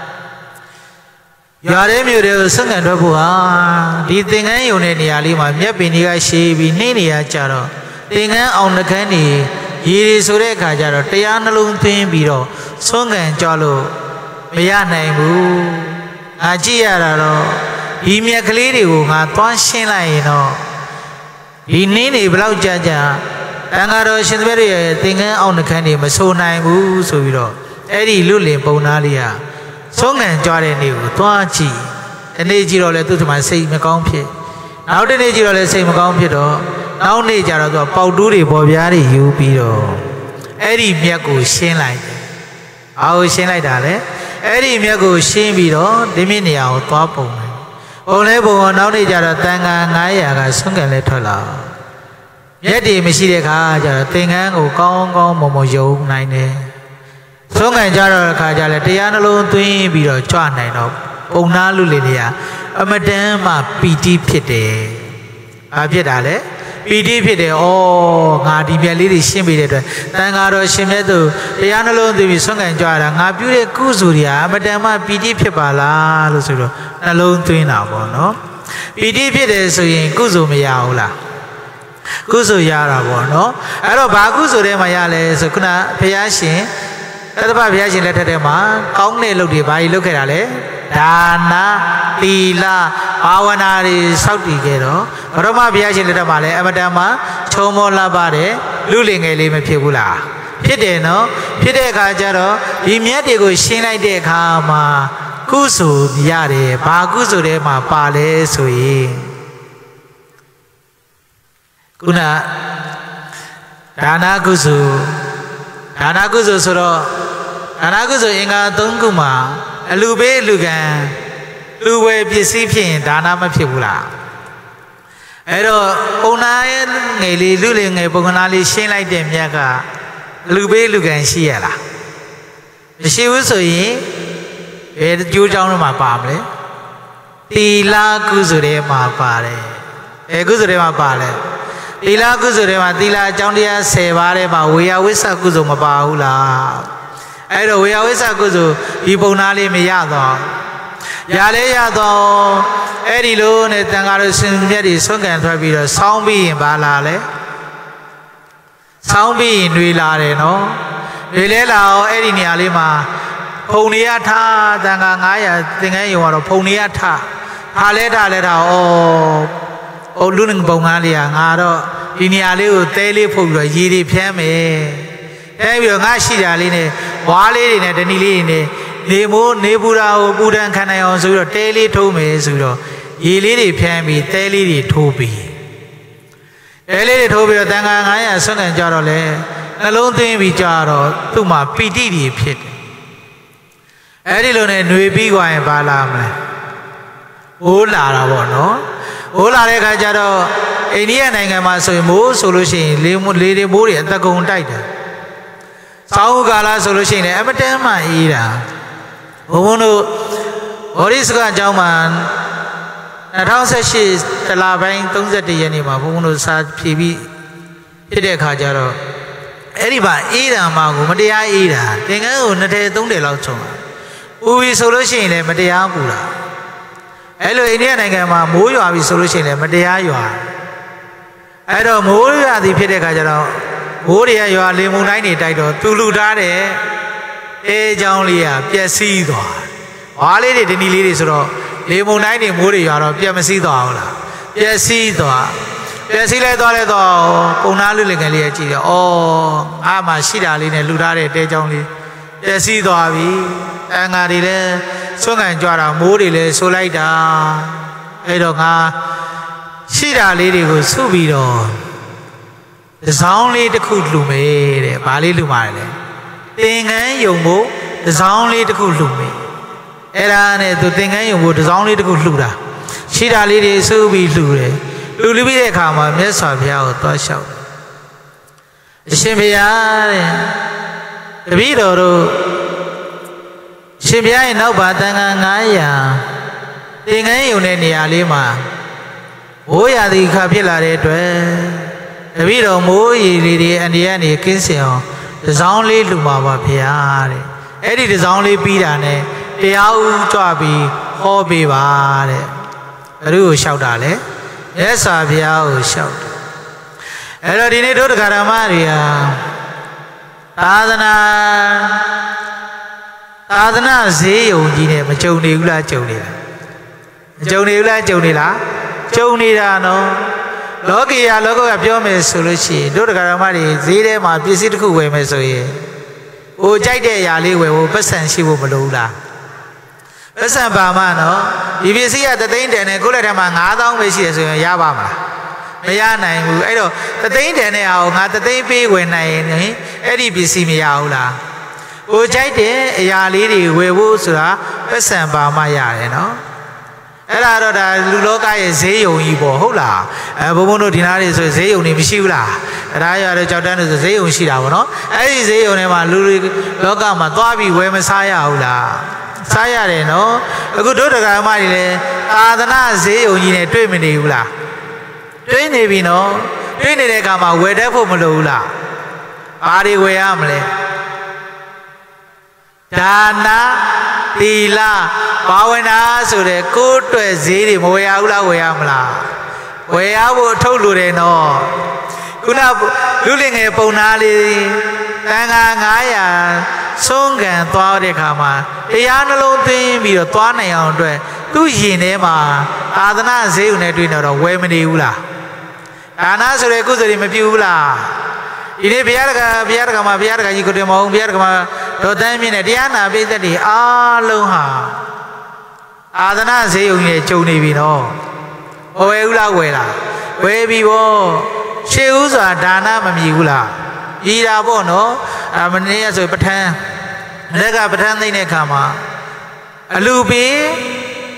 ရွာတဲ့မြို့တွေကိုဆွန့်ကန်ထွက်ဖို့ဟာဒီသင်္ကန်းယုံတဲ့နေရာလေးမှာမြက်ပင်တွေကရှည်ပြီးနှင်းနေရကြတော့သင်္ကန်းအောင်နှကန်းနေရေတွေဆိုတဲ့အခါကျတော့တရားနှလုံးသွင်းပြီးတော့ဆွန့်ကန်ကြလို့မရနိုင်ဘူးငါကြည့်ရတာတော့ဒီမြက်ကလေးတွေကိုငါသွားရှင်းလိုက်ရင်တော့ဒီနင်းတွေဘလောက်ကြာကြာတန်ဃာတော်ရှင်သဘက်ရဲ့သင်္ကန်းအောင်နှခမ်းတွေမဆိုနိုင်ဘူးဆိုပြီးတော့အဲ့ဒီလွတ်လင်ပုံသားလေးဟာဆုံးငံကြွားတဲ့နေ့ကိုသွားကြည့်ဒီနေ့ကြည့်တော့လေသူ့ထမစိတ်မကောင်းဖြစ်နောက်တစ်နေ့ကြည့်တော့လေစိတ်မကောင်းဖြစ်တော့နောက်နေ့ကျတော့သူကပေါက်တူးတွေပေါ်ပြားတွေယူပြီးတော့အဲ့ဒီမြက်ကိုရှင်းလိုက်တယ်။အားကိုရှင်းလိုက်တာလေအဲ့ဒီမြက်ကိုရှင်းပြီးတော့ဒီမြင့်နေရာကိုသွားပုံတယ်။ပုံလဲပုံတော့နောက်နေ့ကျတော့တန်ခါငါးရာကဆုံးကန်လဲထွက်လာ။မြက်တွေမရှိတဲ့ခါကျတော့သင်္ကန်းကိုကောင်းကောင်းမုံမုံယုံနိုင်တယ်။ဆုံးကန်ကြတော့ခါကျလဲတရားနှလုံးသွင်းပြီးတော့ကြွနိုင်တော့ပုံနာလူလေးတွေကအမတန်မှပီတိဖြစ်တယ်။ဘာဖြစ်တာလဲ။ပီတိဖြစ်တယ်ဩငါဒီမြက်လေးတွေရှင်းပြီးတဲ့အတွက်တန်ဃာတော်ရှင်မြတ်သူတရားနှလုံးသွင်းပြီးဆွမ်းခံကြွားတာငါပြုတဲ့ကုစုတွေဟာအမတန်မှပီတိဖြစ်ပါလားလို့ဆိုတော့နှလုံးသွင်းတာပေါ့နော်ပီတိဖြစ်တယ်ဆိုရင်ကုစုမရဘူးလားကုစုရတာပေါ့နော်အဲ့တော့ဘာကုစုထဲမှာရလဲဆိုခုနဘုရားရှင်တသဗ္ဗဘုရားရှင်လက်ထက်ထဲမှာကောင်းတဲ့လုပ်တွေဘာကြီးလုပ်ခဲ့တာလဲဒါနာသီလဘာဝနာတွေစောင့်တည်ခဲ့တော့ဘုရမဘုရားရှင်လက်ထက်မှာလည်းအမတန်မှချုံမောလှပတဲ့လူလင်ငယ်လေးမဖြစ်ဘူးလားဖြစ်တယ်နော်ဖြစ်တဲ့အခါကျတော့ဒီမြတ်တွေကိုရှင်းလိုက်တဲ့အခါမှာကုစုရတယ်ဘာကုစုထဲမှာပါလဲဆိုရင်ခုနဒါနာကုစုဒါနာကုစုဆိုတော့ဒါနာကုစုအင်္ဂါ၃ခုမှာအလူပေးအလူကံလူဝယ်ပစ္စည်းဖြစ်ရင်ဒါနမဖြစ်ဘူးလားအဲ့တော့ပုံနာရဲ့ငယ်လေးလူလေးငယ်ပုံနာလေးရှင်းလိုက်တဲ့မြတ်ကလူပေးလူကန်ရှိရလားမရှိဘူးဆိုရင်ဘယ်ကျိုးကြောင်းတော့မှပါမလဲတီလာကုစုထဲမှာပါတယ်အဲကုစုထဲမှာပါလဲတီလာကုစုထဲမှာတီလာအကြောင်းတရားဆယ်ပါးထဲမှာဝေယဝိသကုစုမပါဘူးလားအဲ့တော့ဝေယဝိသကုစုဒီပုံနာလေးမရတော့ရလဲရတော့အဲ့ဒီလိုနဲ့တန်ဃာတို့ရှင်မြတ်တွေဆွမ်းကန်ထွက်ပြီးတော့ဆောင်းပြီးရင်ပါလာလဲဆောင်းပြီးရင်နှွေလာတယ်နော်နှွေလဲလာအောင်အဲ့ဒီနေရာလေးမှာဖုန်နေရထားတန်ဃာငါးရာသင်္ကန်းယုံကတော့ဖုန်နေရထားထားလဲထားလဲထားဩဩလူငပုံကားလေးကငါတော့ဒီနေရာလေးကိုတဲလေးဖုတ်ပြီးတော့ရေတွေဖြန်းမယ်အဲပြီးတော့ငါရှိတာလေးနဲ့ဝါးလေးတွေနဲ့တဏီလေးတွေနဲ့နေမိုးနေပူတာကိုပူဒဏ်ခံနိုင်အောင်ဆိုပြီးတော့တဲလေးထိုးမယ်ဆိုပြီးတော့ရေလေးတွေဖြန်းပြီးတဲလေးတွေထိုးပြီးတဲလေးတွေထိုးပြီးတော့တန်ခါငါးရာဆွမ်းကန်ကြတော့လေနှလုံးသွင်းပြီးကြတော့သူ့မှာပီတိတွေဖြစ်တယ်အဲ့ဒီလိုနဲ့ຫນွေပြီးသွားရင်ဘာလာမလဲအိုးလာတာပေါ့နော်အိုးလာတဲ့ခါကျတော့အိန္ဒိယနိုင်ငံမှာဆိုရင်မိုးဆိုလို့ရှိရင်လေလေတွေမိုးတွေအသက်ကုန်တိုက်တယ်ဆောင်းကာလဆိုလို့ရှိရင်အမတန်မှအေးတာဘုံဘုံတို့ဘောရိစကအကြောင်းမှာ၂၀၁၈တလပိုင်း၃၁ရက်နေ့မှာဘုံဘုံတို့စာဖြေပြီးဖြစ်တဲ့ခါကျတော့အဲ့ဒီမှာအေးတာမှကိုမတရားအေးတာသင်္ကန်းကိုနှစ်ထည်သုံးထည်လောက်ချုံတာဥပီဆိုလို့ရှိရင်လည်းမတရားပူတာအဲ့လိုအိန္ဒိယနိုင်ငံမှာမိုးရွာပြီဆိုလို့ရှိရင်လည်းမတရားရွာအဲ့တော့မိုးရွာသည်ဖြစ်တဲ့ခါကျတော့မိုးတွေကရွာလေမုန်တိုင်းတွေတိုက်တော့သူလူထားတဲ့အဲเจ้าလေးကပျက်စီးသွားဝါလေးတွေတဏီလေးတွေဆိုတော့လေမုန်တိုင်းတွေမိုးတွေရွာတော့ပျက်မစီးသွားဘူးလားပျက်စီးသွားပျက်စီးလိုက်သွားလဲတော့ပုံနာလူလင်ငယ်လေးကကြည့်တယ်ဩအားမှရှိတာလေးနဲ့လူထားတဲ့တဲเจ้าလေးပျက်စီးသွားပြီအင်္ဂါတွေလည်းဆွမ်းကန်ကြွတာမိုးတွေလည်းဆိုလိုက်တာအဲ့တော့ငါရှိတာလေးတွေကိုစုပြီးတော့တစောင်းလေးတစ်ခုလှူမယ်တဲ့ဘာလေးလှူမှာလဲသင်္ကန်းယုံဖို့တစောင်းလေးတစ်ခုလှူမယ်အဲ့ဒါနဲ့သူသင်္ကန်းယုံဖို့တစောင်းလေးတစ်ခုလှူတာရှိတာလေးတွေစုပြီးလှူတယ်လှူလူပြီးတဲ့အခါမှာမြတ်စွာဘုရားကိုသွားလျှောက်အရှင်ဘုရားတဲ့တပည့်တော်တို့ရှင်ဘုရားရဲ့နောက်ပါတန်ခါငါးရာသင်္ကန်းယုံတဲ့နေရာလေးမှာမိုးရာသီခါဖြစ်လာတဲ့အတွက်တပည့်တော်မိုးရီလေးတွေအနေနဲ့နေကင်းစင်အောင်တစောင်းလေးလှူပါပါဗျာတဲ့အဲ့ဒီတစောင်းလေးပြီးတာနဲ့တရားဥကြွပြီးဟောပေးပါတဲ့ဘယ်သူကိုလျှောက်တာလဲမြတ်စွာဘုရားကိုလျှောက်တယ်အဲ့တော့ဒီနေ့တို့တရားဓမ္မတွေဟာသာသနာသာသနာဈေးယုံကြီးနဲ့မကြုံနေဘူးလားကြုံနေလားမကြုံနေဘူးလားကြုံနေလားကြုံနေတာနော်လောကီယာလောကကပြောမယ်ဆိုလို့ရှိရင်တို့တရားဓမ္မတွေဈေးထဲမှာပစ္စည်းတစ်ခုဝယ်မယ်ဆိုရင်ဟိုကြိုက်တဲ့အရာလေးဝယ်ဖို့ပတ်စံရှိဖို့မလိုဘူးလားပတ်စံပါမနော်ဒီပစ္စည်းကသသိန်းတန်နဲ့ကိုယ့်လက်ထက်မှာငါးသောင်းပဲရှိတယ်ဆိုရင်ရပါမလားမရနိုင်ဘူးအဲ့တော့သသိန်းတန်နဲ့အောင်ငါသသိန်းပေးဝယ်နိုင်ရင်အဲ့ဒီပစ္စည်းမရဘူးလားဟိုကြိုက်တဲ့အရာလေးတွေဝယ်ဖို့ဆိုတာပတ်စံပါမရတယ်နော်အဲ့ဒါတော့ဒါလူလောကရဲ့ဈေးယုံကြီးပေါ့ဟုတ်လားအဲဘုံဘုံတို့ဒီနားတွေဆိုဈေးယုံနေမရှိဘူးလားအဲ့ဒါရတော့ကြောက်တန်းတို့ဆိုဈေးယုံရှိတာပေါ့နော်အဲ့ဒီဈေးယုံထဲမှာလူလူလောကမှာသွားပြီးဝယ်မစားရဘူးလားစားရတယ်နော်အခုတို့တရားဓမ္မတွေလည်းသာသနာဈေးယုံကြီးနဲ့တွေ့မနေဘူးလားတွေ့နေပြီနော်တွေ့နေတဲ့အခါမှာဝယ်တတ်ဖို့မလိုဘူးလားဘာတွေဝယ်ရမလဲဒါနာသီလဘာဝနာဆိုတဲ့ကိုယ်တွေ့ဈေးတွေမဝယ်ရဘူးလားဝယ်ရမလားဝယ်ရဖို့အထုတ်လို့တယ်နော်ခုနလူလင်ငယ်ပုံနာလေးတန်ခါငါးရာဆုံးကန်သွားတဲ့ခါမှာတရားနှလုံးသွင်းပြီးတော့သွားနိုင်အောင်အတွက်သူ့ရင်ထဲမှာသာသနာဈေးုံနဲ့တွေ့နေတော့ဝယ်မနေဘူးလားဒါနာဆိုတဲ့ကုသိုလ်တွေမပြုဘူးလားဒီနေ့ဘုရားတက္ကဘုရားတက္ကမှာဘုရားတက္ကကြီးကိုတင်မအောင်ဘုရားတက္ကမှာဒေါ်တန်းမြင့်နဲ့တရားနာပိသက်တွေအားလုံးဟာအာသနာဈေးုံကြီးကျုံနေပြီနော်ဝယ်ဘူးလားဝယ်လားဝယ်ပြီဗောရှေးဥစွာဒါနမမြည်ဘူးလားဤတာပေါ့နော်အမနေ့ကဆိုပဋ္ဌာန်းလက်ကပဋ္ဌာန်းသိတဲ့အခါမှာအလူပေး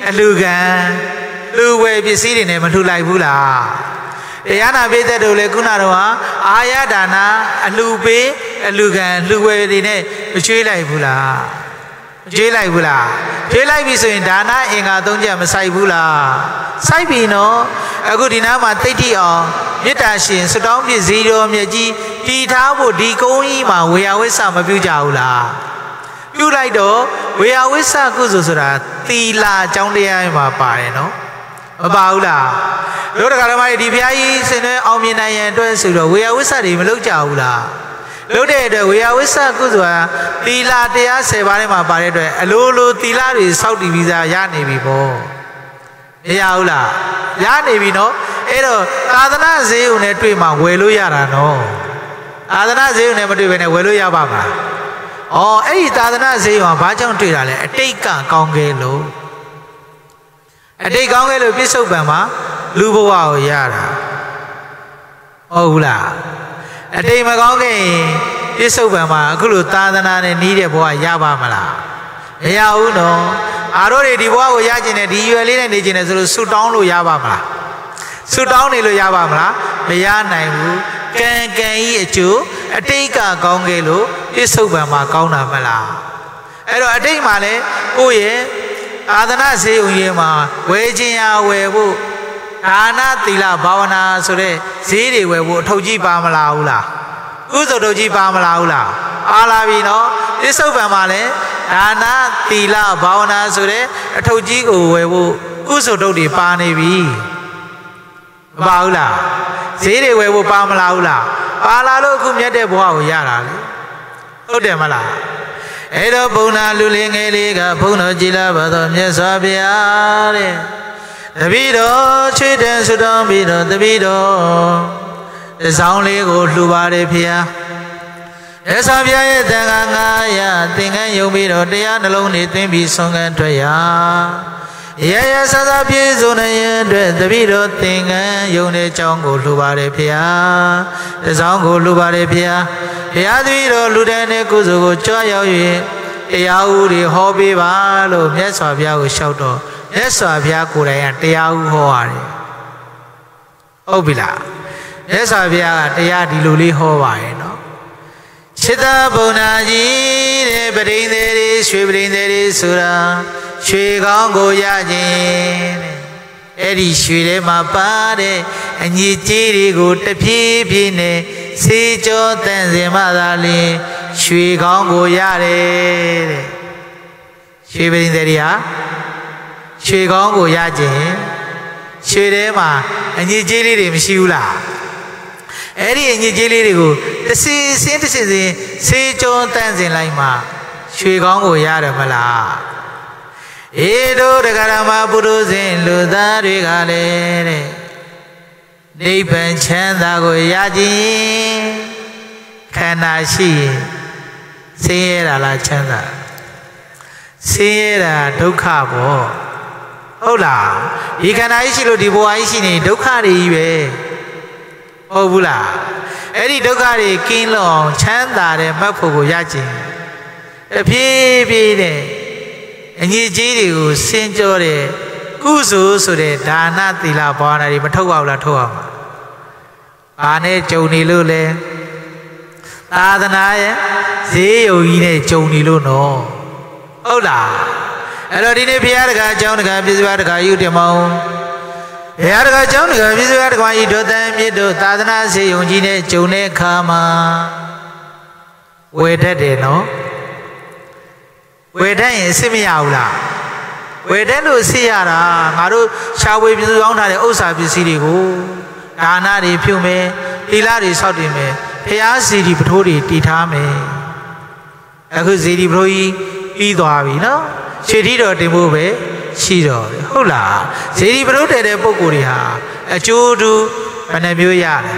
အလူကံလူဝယ်ပစ္စည်းတွေနဲ့မထူလိုက်ဘူးလားတရားနာပိသက်တို့လေခုနတော့ဟာအာရဒါနာအလူပေးအလူကံလူဝယ်တွေနဲ့မကျွေးလိုက်ဘူးလားမကျွေးလိုက်ဘူးလားကျွေးလိုက်ပြီဆိုရင်ဒါနာအင်္ဂါသုံးချက်မဆိုင်ဘူးလားစိုက်ပြီနော်အခုဒီနားမှာတိတ်တိအောင်မေတ္တာရှင်စတောင်းပြည့်စည်တော်မြတ်ကြီးတည်ထားဖို့ဒီကုန်းကြီးမှာဝေယဝိဆမပြုကြဘူးလားပြုလိုက်တော့ဝေယဝိဆကုသိုလ်ဆိုတာသီလအကြောင်းတရားမှာပါတယ်နော်မပါဘူးလားတို့တက္ကရာမကြီးဒီဘုရားကြီးစင်တဲ့အောင်မြင်နိုင်ရန်အတွက်ဆိုတော့ဝေယဝိဆတွေမလုပ်ကြဘူးလားလုပ်တဲ့အတွက်ဝေယဝိဆကုသိုလ်ဟာသီလတရားဆယ်ပါးထဲမှာပါတဲ့အတွက်အလိုလိုသီလတွေစောင့်တည်ပြီးသားရနေပြီပေါ့မရဘူးလားရနေပြီနော်အဲ့တော့သာသနာဈေးုံနဲ့တွေ့မှဝယ်လို့ရတာနော်သာသနာဈေးုံနဲ့မတွေ့ဘဲနဲ့ဝယ်လို့ရပါမလားဩအဲ့ဒီသာသနာဈေးုံကဘာကြောင့်တွေ့တာလဲအတိတ်ကကောင်းကဲလို့အတိတ်ကောင်းကဲလို့ပြစ္ဆုတ်ပံမှာလူဘဝကိုရတာဟုတ်ဘူးလားအတိတ်မကောင်းခင်ပြစ္ဆုတ်ပံမှာအခုလိုသာသနာနဲ့နီးတဲ့ဘဝရပါမလားမရဘူးနော်အားတို့တွေဒီဘဝကိုရကျင်တယ်ဒီရွယ်လေးနဲ့နေကျင်တယ်ဆိုလို့ဆူတောင်းလို့ရပါမလားဆူတောင်းနေလို့ရပါမလားမရနိုင်ဘူးကံကံဤအကျိုးအတိတ်ကကောင်းကဲလို့ပြစ္ဆုတ်ပံမှာကောင်းတာမလားအဲ့တော့အတိတ်မှာလဲကိုယ့်ရဲ့အာသနာဈေးုံကြီးမှာဝယ်ခြင်းရဝယ်ဖို့ဒါနသီလဘာဝနာဆိုတဲ့ဈေးတွေဝယ်ဖို့အထောက်ကြီးပါမလားဘူးလားကုသိုလ်တုတ်ကြီးပါမလားဘူးလားအားလာပြီနော်ပြစ္ဆုတ်ပံမှာလဲဒါနသီလဘာဝနာဆိုတဲ့အထောက်ကြီးကိုဝယ်ဖို့ကုသိုလ်တုတ်တွေပါနေပြီမပါဘူးလားဈေးတွေဝယ်ဖို့ပါမလားဘူးလားပါလာလို့အခုမြတ်တဲ့ဘဝကိုရတာလေဟုတ်တယ်မလားအဲ့တော့ဘုံနာလူလေးငယ်လေးကဘုံတော်ကြည်လာပါတော့မြတ်စွာဘုရားတဲ့တပည့်တော်ချွေးတဲ့ဆုတောင်းပြီးတော့တပည့်တော်တစောင်းလေးကိုလှူပါတယ်ဖေဟာမြတ်စွာဘုရားရဲ့တန်ခါငါးရာသင်္ကန်းယုံပြီးတော့တရားနှလုံးနဲ့သင်ပြီးဆုံးခံထွက်ရရရဆဆပြေဆုံးတဲ့အတွက်တပည့်တော်သင်္ကန်းယုံတဲ့အကြောင်းကိုလှူပါတယ်ဖေဟာတစောင်းကိုလှူပါတယ်ဖေဟာဘုရားတပည့်တော်လူတဲ့နဲ့ကုသိုလ်ကိုကြွရောက်၍တရားဥတွေဟောပေးပါလို့မြတ်စွာဘုရားကိုလျှောက်တော့မြတ်စွာဘုရားကိုယ်တိုင်ကတရားဥဟောရတယ်ဟုတ်ပြီလားမြတ်စွာဘုရားကတရားဒီလိုလေးဟောပါရဲ့နော်จิตဘုံနာကြီးတဲ့ပရိသေတွေရွှေပရိသေတွေဆိုတာရွှေကောင်းကိုရခြင်းတဲ့အဲ့ဒီရွှေထဲမှာပါတဲ့အညီကြီးတွေကိုတဖြည်းဖြည်းနဲ့စေကြောတန်စင်မှသာလျှင်ရွှေကောင်းကိုရတယ်တဲ့ရွှေပရိသေတွေဟာရွှေကောင်းကိုရခြင်းရွှေထဲမှာအညီကြီးလေးတွေမရှိဘူးလားအဲ့ဒီအညီကြီးလေးတွေကိုတစ်စီစင်းတစ်စီစင်းစေကြောတန်းစင်လိုက်မှရွှေကောင်းကိုရတယ်မလားအေတို့တက္ကရာမပုရုဇဉ်လူသားတွေကလည်းတဲ့နိဗ္ဗာန်ချမ်းသာကိုရခြင်းခန္ဓာရှိရင်ဆင်းရဲတာလားချမ်းသာဆင်းရဲတာဒုက္ခပေါ့ဟုတ်လားဒီခန္ဓာကြီးရှိလို့ဒီဘဝကြီးရှိနေဒုက္ခတွေကြီးပဲဟုတ်ဘူးလားအဲ့ဒီဒုက္ခတွေကင်းလွန်အောင်ချမ်းသာတဲ့မတ်ဖို့ကိုရခြင်းအဖြည်းဖြည်းနဲ့အညီကြီးတွေကိုစင်ကြောတဲ့ကုသိုလ်ဆိုတဲ့ဒါနသီလဘာဝနာတွေမထုတ်ပါဘူးလားထုတ်အောင်ဘာနဲ့ကြုံနေလို့လဲသာသနာရဲ့ဈေးရုံကြီးနဲ့ကြုံနေလို့နော်ဟုတ်လားအဲ့တော့ဒီနေ့ဘုရားတကာအကြောင်းတကာပြည့်စုံတကာယူတင်မောင်းဘုရားတကာအကြောင်းတကာပြည့်စုံတကာဤဒေါသံမြစ်တို့သာသနာဈေးရုံကြီးနဲ့ကြုံတဲ့အခါမှာဝယ်တတ်တယ်နော်ဝယ်တတ်ရင်အစ်မရဘူးလားဝယ်တတ်လို့အစ်ရတာငါတို့ရှားဝေပြည့်စုံထားတဲ့ဥစ္စာပစ္စည်းတွေကိုဒါနတွေပြုမယ်သီလတွေစောင့်တည်မယ်ဘုရားစီဒီပထိုးတွေတည်ထားမယ်အခုစီဒီပထိုးကြီးပြီးသွားပြီနော်ခြေထီတော်တင်ဖို့ပဲရှိတော့တယ်ဟုတ်လားစီဒီပထိုးတယ်တဲ့ပုံကိုယ်တွေဟာအကျိုးတူဘယ်နှမျိုးရတယ်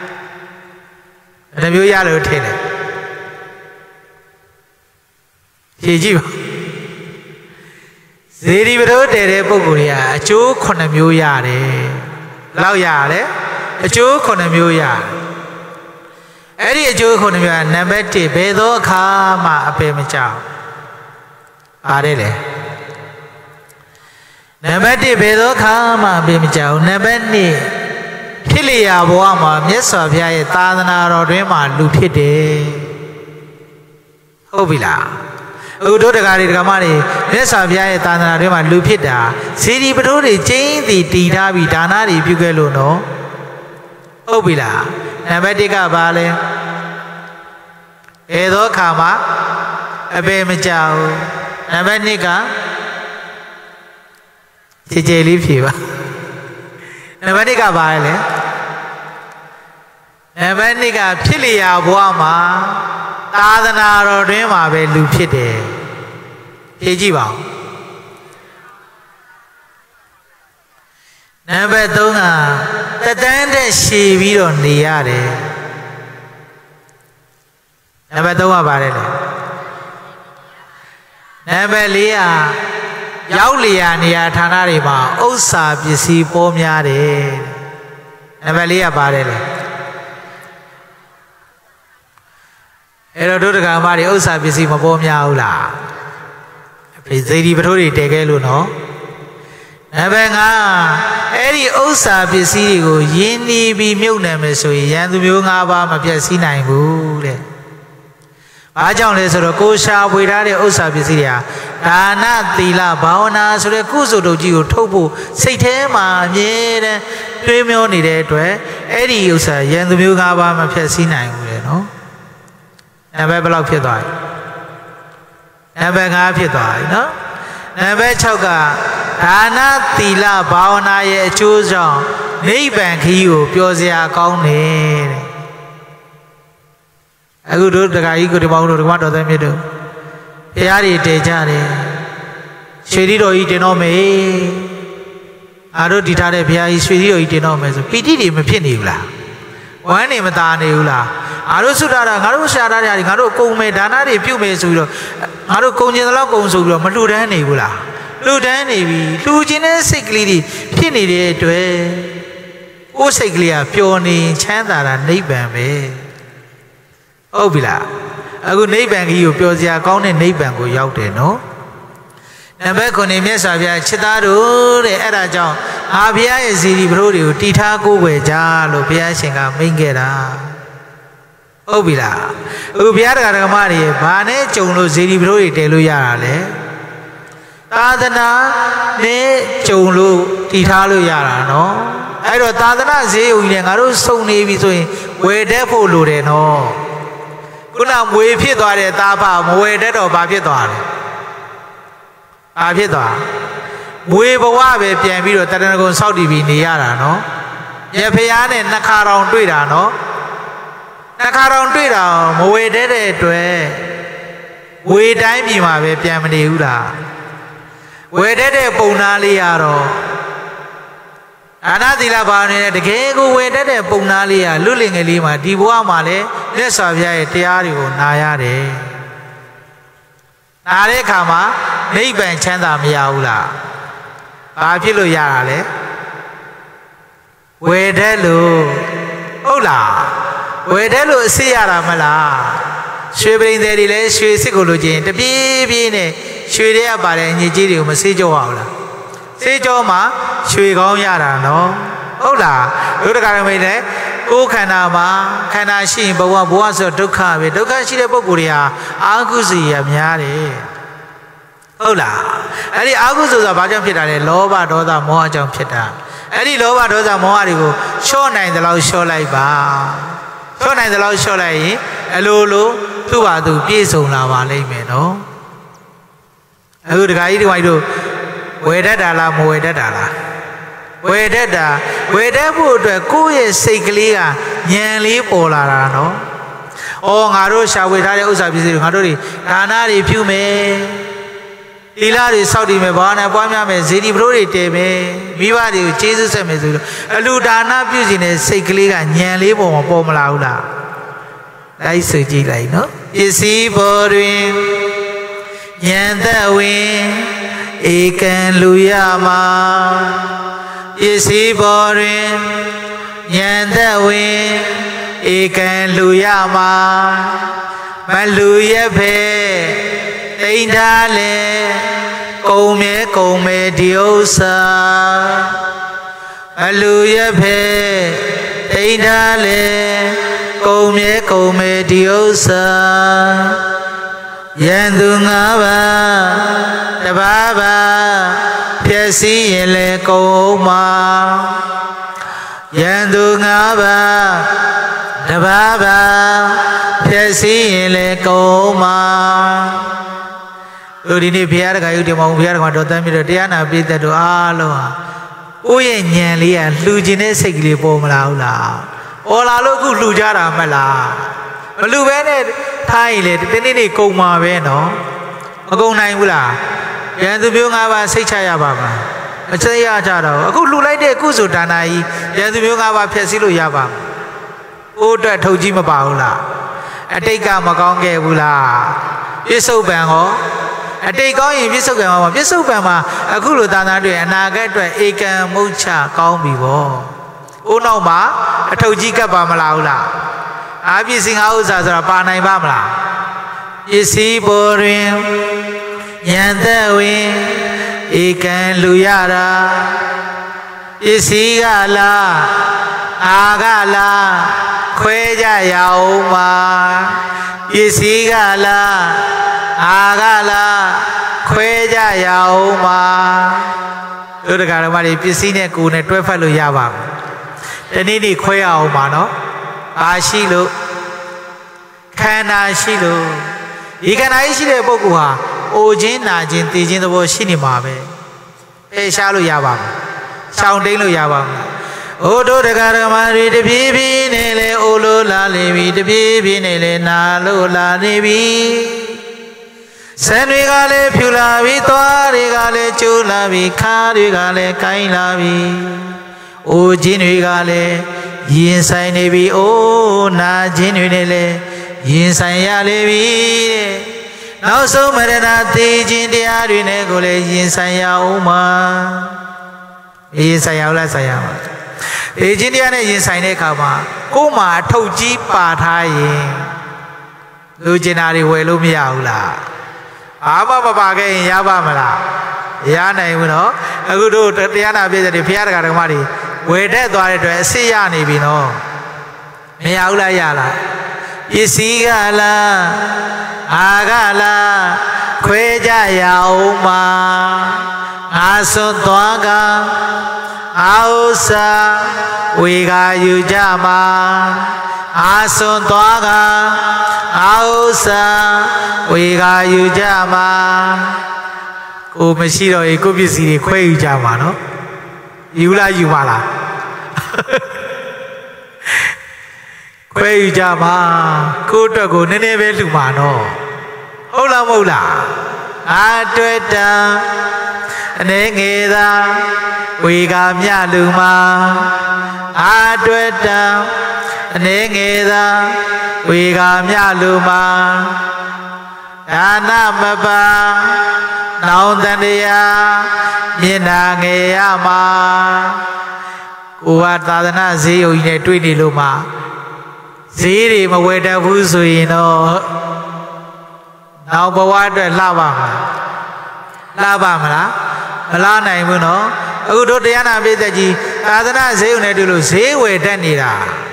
ဘယ်နှမျိုးရလို့ထင်တယ်ဖြေကြည့်ပါဇေဒီပထိုးတယ်တဲ့ပုံကိုယ်တွေဟာအကျိုးခုနှစ်မျိုးရတယ်လောက်ရတယ်အကျိုးခုနှစ်မျိုးရတယ်အဲ့ဒီအကျိုးခုနှစ်မျိုးကနံပါတ်တစ်ဘယ်သောအခါမှအပယ်မကြောက်ပါတယ်လေနံပါတ်တစ်ဘယ်သောခါမှအပေမကြောက်နံပါတ်နှစ်ဖြစ်လျာဘဝမှာမြတ်စွာဘုရားရဲ့သာသနာတော်တွင်မှာလူဖြစ်တယ်ဟုတ်ပြီလားအခုတို့တကားတွေတကားမတွေမြတ်စွာဘုရားရဲ့သာသနာတွင်မှာလူဖြစ်တာစေတီပထိုးတွေကျင်းသည်တည်ထားပြီးဒါနတွေပြုခဲ့လို့နော်ဟုတ်ပြီလားနံပါတ်တစ်ကဘာလဲဘယ်သောခါမှအပေမကြောက်နံပါတ်နှစ်ကခြေခြေလေးဖြေပါနံပါတ်တစ်ကဘာလဲနံပါတ်နှစ်ကဖြစ်လျာဘဝမှာသာသနာတော်တွင်မှာပဲလူဖြစ်တယ်ဖြေကြည့်ပါဦးနံပါတ်သုံးကတတန်းတဲ့ရှည်ပြီးတော့နေရတယ်နံပါတ်သုံးကဘာလဲလဲနံပါတ်လေးကရောက်လျာနေရာဌာနတွေမှာဥစ္စာပစ္စည်းပေါများတယ်နံပါတ်လေးကပါတယ်လေအဲ့တော့တို့တက္ကမတွေဥစ္စာပစ္စည်းမပေါများဘူးလားဖေးစေတီပထိုးတွေတည်ခဲ့လို့နော်နံပါတ်ငါအဲ့ဒီဥစ္စာပစ္စည်းတွေကိုယင်းနီးပြီးမြုပ်နေမယ်ဆိုရင်ရန်သူမျိုး၅ပါးမပြတ်စည်းနိုင်ဘူးတဲ့ဘာကြောင့်လဲဆိုတော့ကိုရှာဖွေထားတဲ့ဥစ္စာပစ္စည်းတွေဟာဒါနသီလဘာဝနာဆိုတဲ့ကုသိုလ်တို့ကြီးကိုထုတ်ဖို့စိတ်ထဲမှာအမြဲတမ်းတွေးမျောနေတဲ့အတွက်အဲ့ဒီဥစ္စာရန်သူမျိုး၅ပါးမဖြတ်စည်းနိုင်ဘူးလေနော်နံပါတ်ဘယ်လောက်ဖြစ်သွားပြီနံပါတ်၅ဖြစ်သွားပြီနော်နံပါတ်၆ကဒါနသီလဘာဝနာရဲ့အကျိုးကြောင့်နိဗ္ဗာန်ခရီးကိုပျော်စရာကောင်းတယ်တဲ့အခုတို့တခါကြီးကိုဒီမောင်တို့ဒီမတော်တဲ့မြတ်တို့ဘုရားတွေတည်ကြတယ်ရွှေတိတော်ကြီးတင်တော့မယ်အားတို့တည်ထားတဲ့ဘုရားကြီးရွှေတိတော်ကြီးတင်တော့မယ်ဆိုပီတိတွေမဖြစ်နေဘူးလားဝမ်းနေမသာနေဘူးလားအားတို့ဆုတာတာငါတို့ရှာတာတွေငါတို့ကုံမယ်ဒါနတွေပြုတ်မယ်ဆိုပြီးတော့ငါတို့ကုံကျင်သလောက်ကုံဆိုပြီးတော့မလှူဒန်းနေဘူးလားလှူဒန်းနေပြီလှူခြင်းတဲ့စိတ်ကလေးတွေဖြစ်နေတဲ့အတွက်ကိုယ်စိတ်ကလေးကပျော်နေချမ်းသာတာနိဗ္ဗာန်ပဲဟုတ်ပြီလားအခုနိဗ္ဗာန်ကြီးကိုပျော်စရာကောင်းတဲ့နိဗ္ဗာန်ကိုရောက်တယ်နော်နံပါတ်ခုနှစ်မြတ်စွာဘုရားချစ်သားတို့တဲ့အဲ့ဒါကြောင့်အာဘုရားရဲ့ဇီတိပထိုးတွေကိုတီထားကိုးကွယ်ကြလို့ဘုရားရှင်ကမိန့်ခဲ့တာဟုတ်ပြီလားအခုဘုရားတရားဓမ္မတွေဘာနဲ့ကြုံလို့ဇီတိပထိုးတွေတည်လို့ရတာလဲသာသနာနဲ့ကြုံလို့တည်ထားလို့ရတာနော်အဲ့တော့သာသနာဈေးုံကြီးနဲ့ငါတို့စုံနေပြီဆိုရင်ဝယ်တတ်ဖို့လိုတယ်နော်ခုနမွေဖြစ်သွားတဲ့သားဖမဝယ်တတ်တော့ဘာဖြစ်သွားလဲဘာဖြစ်သွားမွေဘဝပဲပြန်ပြီးတော့တရဏဂုံစောက်တည်ပြီးနေရတာနော်ရဖျားနဲ့နှစ်ခါတောင်တွေ့တာနော်နှစ်ခါတောင်တွေ့တာမဝယ်တတ်တဲ့အတွက်ဝေတိုင်းပြည်မှာပဲပြန်မနေဘူးလားဝယ်တတ်တဲ့ပုံနာလေးရတော့ဒါနသီလဘာဝနဲ့တကယ်ကိုဝယ်တတ်တဲ့ပုံနာလေးရလွတ်လင်ငယ်လေးမှာဒီဘဝမှာလည်းမြတ်စွာဘုရားရဲ့တရားတွေကိုနာရတယ်နာတဲ့အခါမှာနိဗ္ဗာန်ချမ်းသာမရဘူးလားဘာဖြစ်လို့ရတာလဲဝယ်တတ်လို့ဟုတ်လားဝယ်တတ်လို့အစ်ရတာမလားရွှေပရိသတ်တွေလည်းရွှေစစ်ကိုလိုချင်တပြေးပြေးနဲ့ရွှေတွေကပါတဲ့အညစ်အကြေးတွေကိုမဆေးကြောအောင်လားဆေးကြောမှာရွှေကောင်းရတာနော်ဟုတ်လားတို့တကားမိတ်လည်းကိုယ်ခန္ဓာမှာခန္ဓာရှိရင်ဘဝဘဝဆိုဒုက္ခပဲဒုက္ခရှိတဲ့ပုဂ္ဂိုလ်တွေဟာအာဟုစီရများတယ်ဟုတ်လားအဲ့ဒီအာဟုဆိုတာဘာကြောင့်ဖြစ်တာလဲလောဘဒေါသမောဟကြောင့်ဖြစ်တာအဲ့ဒီလောဘဒေါသမောဟတွေကိုလျှော့နိုင်သလောက်လျှော့လိုက်ပါလျှော့နိုင်သလောက်လျှော့လိုက်ရင်အလိုလိုသူ့ဘာသူပြည့်စုံလာပါလိမ့်မယ်နော်အခုဒကာကြီးဒီဝိုင်းတို့ဝယ်တတ်တာလားမဝယ်တတ်တာလားဝယ်တတ်တာဝယ်တတ်ဖို့အတွက်ကိုယ့်ရဲ့စိတ်ကလေးကဉာဏ်လေးပေါ်လာတာနော်။အော်ငါတို့ရှာဝယ်ထားတဲ့ဥစ္စာပစ္စည်းတွေငါတို့တွေဒါနတွေပြုမယ်။သီလတွေစောင့်တည်မယ်ဘာဝနာပွားများမယ်ဇေဒီပထိုးတွေတည်မယ်မိဘတွေကိုကျေးဇူးဆက်မယ်ဆိုတော့အလူဒါနပြုခြင်းနဲ့စိတ်ကလေးကဉာဏ်လေးပေါ်မှာပေါ်မလာဘူးလား။လိုက်ဆိုကြည့်လိုက်နော်။ပစ္စည်းပေါ်တွင်ဉာဏ်သက်ဝင်ဧကံလူရမှာပစ္စည်းပေါ်တွင်ဉာဏ်သက်ဝင်ဧကံလူရမှာမလူရဖဲတိန်ထားလေကုံမြဲကုံမဲဒီဥစ္စာအလူရဖဲအိဋ္ဌာလေကုံမြဲကုံမဲဒီဥစ္စာယန္တုငါးပါးတပါးပါဖြည့်စည်းရင်လေကုံမှာယန္တုငါးပါးတပါးပါဖြည့်စည်းရင်လေကုံမှာတို့ဒီနေ့ဘုရားတခါယုတ်တယ်မဟုတ်ဘုရားတခါတော်တမ်းပြီးတော့တရားနာပိသက်တို့အားလုံးဟာကိုယ့်ရဲ့ဉာဏ်လေးကလှူခြင်းတဲ့စိတ်ကလေးပေါ်မလာဘူးလားပေါ်လာလို့အခုလှူကြတာမလားမလှူပဲနဲ့ထားရင်လေဒီနေ့နေ့ကုန်မှာပဲနော်မကုန်နိုင်ဘူးလားရန်သူမျိုးငါးပါးစိတ်ချရပါမလားမစိတ်ရကြတော့အခုလှူလိုက်တဲ့ကုစုဒါနာကြီးရန်သူမျိုးငါးပါးဖျက်ဆီးလို့ရပါမလားအိုးအတွက်ထုတ်ကြီးမပါဘူးလားအတိတ်ကမကောင်းခဲ့ဘူးလားပြစ္ဆုတ်ပံဟောအတိတ်ကောင်းရင်ပြစ္ဆုတ်ပံမှာပြစ္ဆုတ်ပံမှာအခုလိုသာသနာ့တွေအနာဂတ်အတွက်ဧကံမုတ်ချကောင်းပြီဗောအိုးနောက်မှာအထုတ်ကြီးကပ်ပါမလားဟုတ်လားအာပစ္စည်းငါဥစ္စာဆိုတာပါနိုင်ပါမလားပစ္စည်းပေါ်တွင်ဉာဏ်သက်ဝင်ဧကံလူရတာပစ္စည်းကလားအာကလားခွဲကြရအောင်ပါပစ္စည်းကလားအာကလားခွဲကြရအောင်ပါတို့တက္ကရာမတွေပစ္စည်းနဲ့ကိုယ်နဲ့တွဲဖက်လို့ရပါမယ်တနေ့နေ့ခွဲအောင်ပါနော်အာရှိလို့ခန္ဓာရှိလို့ဒီခန္ဓာရှိတဲ့ပုဂ္ဂိုလ်ဟာအိုခြင်းနာခြင်းသိခြင်းသဘောရှိနေမှာပဲအေးရှားလို့ရပါမယ်ရှောင်တိန်လို့ရပါမယ်အိုတို့တက္ကရာမတွေတပြေးပြေးနဲ့လေအိုလိုလာနေပြီတပြေးပြေးနဲ့လေနာလို့လာနေပြီဆန်တွေကလည်းဖြူလာပြီသွားတွေကလည်းကျိုးလာပြီခါးတွေကလည်းကိုင်းလာပြီအိုခြင်းတွေကလည်းရင်ဆိုင်နေပြီအိုးနာခြင်းတွေနဲ့လည်းရင်ဆိုင်ရလေပြီတဲ့နောက်ဆုံးမရဏသိခြင်းတရားတွေနဲ့ကိုလည်းရင်ဆိုင်ရအောင်မှာရင်ဆိုင်ရအောင်လားဆိုင်ရမှာသိခြင်းတရားနဲ့ရင်ဆိုင်တဲ့အခါမှာကိုယ်မှာအထုပ်ကြီးပါထားရင်လူကျင်တာတွေဝယ်လို့မရဘူးလားအာမမပါခဲ့ရင်ရပါမလားရနိုင်ဘူးနော်အခုတို့တရားနာပြည့်တဲ့ဘုရားတရားဓမ္မတွေဝယ်တဲ့သွားတဲ့အတွက်အစစ်ရနေပြီနော်မရဘူးလားရလားပစ္စည်းကလားအာကလားခွဲကြရအောင်ပါငါစွန့်သွားကအာဥစ္စာဝေကယူကြမှာအာစွန့်သွားကအာဥစ္စာဝေကယူကြမှာကိုမရှိတော့ရေကိုပစ္စည်းတွေခွဲယူကြမှာနော်ယူလားယူပါလားခွဲယူကြမှာကိုအတွက်ကိုနည်းနည်းပဲလှူမှာနော်ဟုတ်လားမဟုတ်လားအာတွေ့တံအနေငယ်သာဝေကမြလူမှာအာတွေ့တံအနေငယ်သာဝေကမြလူမှာဒါနမပါနောင်တန်တရားမျက်နာငယ်ရမှာကိုကသာသနာဈေးုံကြီးနဲ့တွေ့နေလို့မှာဈေးတွေမဝယ်တတ်ဘူးဆိုရင်တော့နောက်ဘဝအတွက်လှပါမလားလှပါမလားမလှနိုင်ဘူးနော်အခုတို့တရားနာပိသက်ကြီးသာသနာဈေးုံနဲ့တွေ့လို့ဈေးဝယ်တတ်နေတာ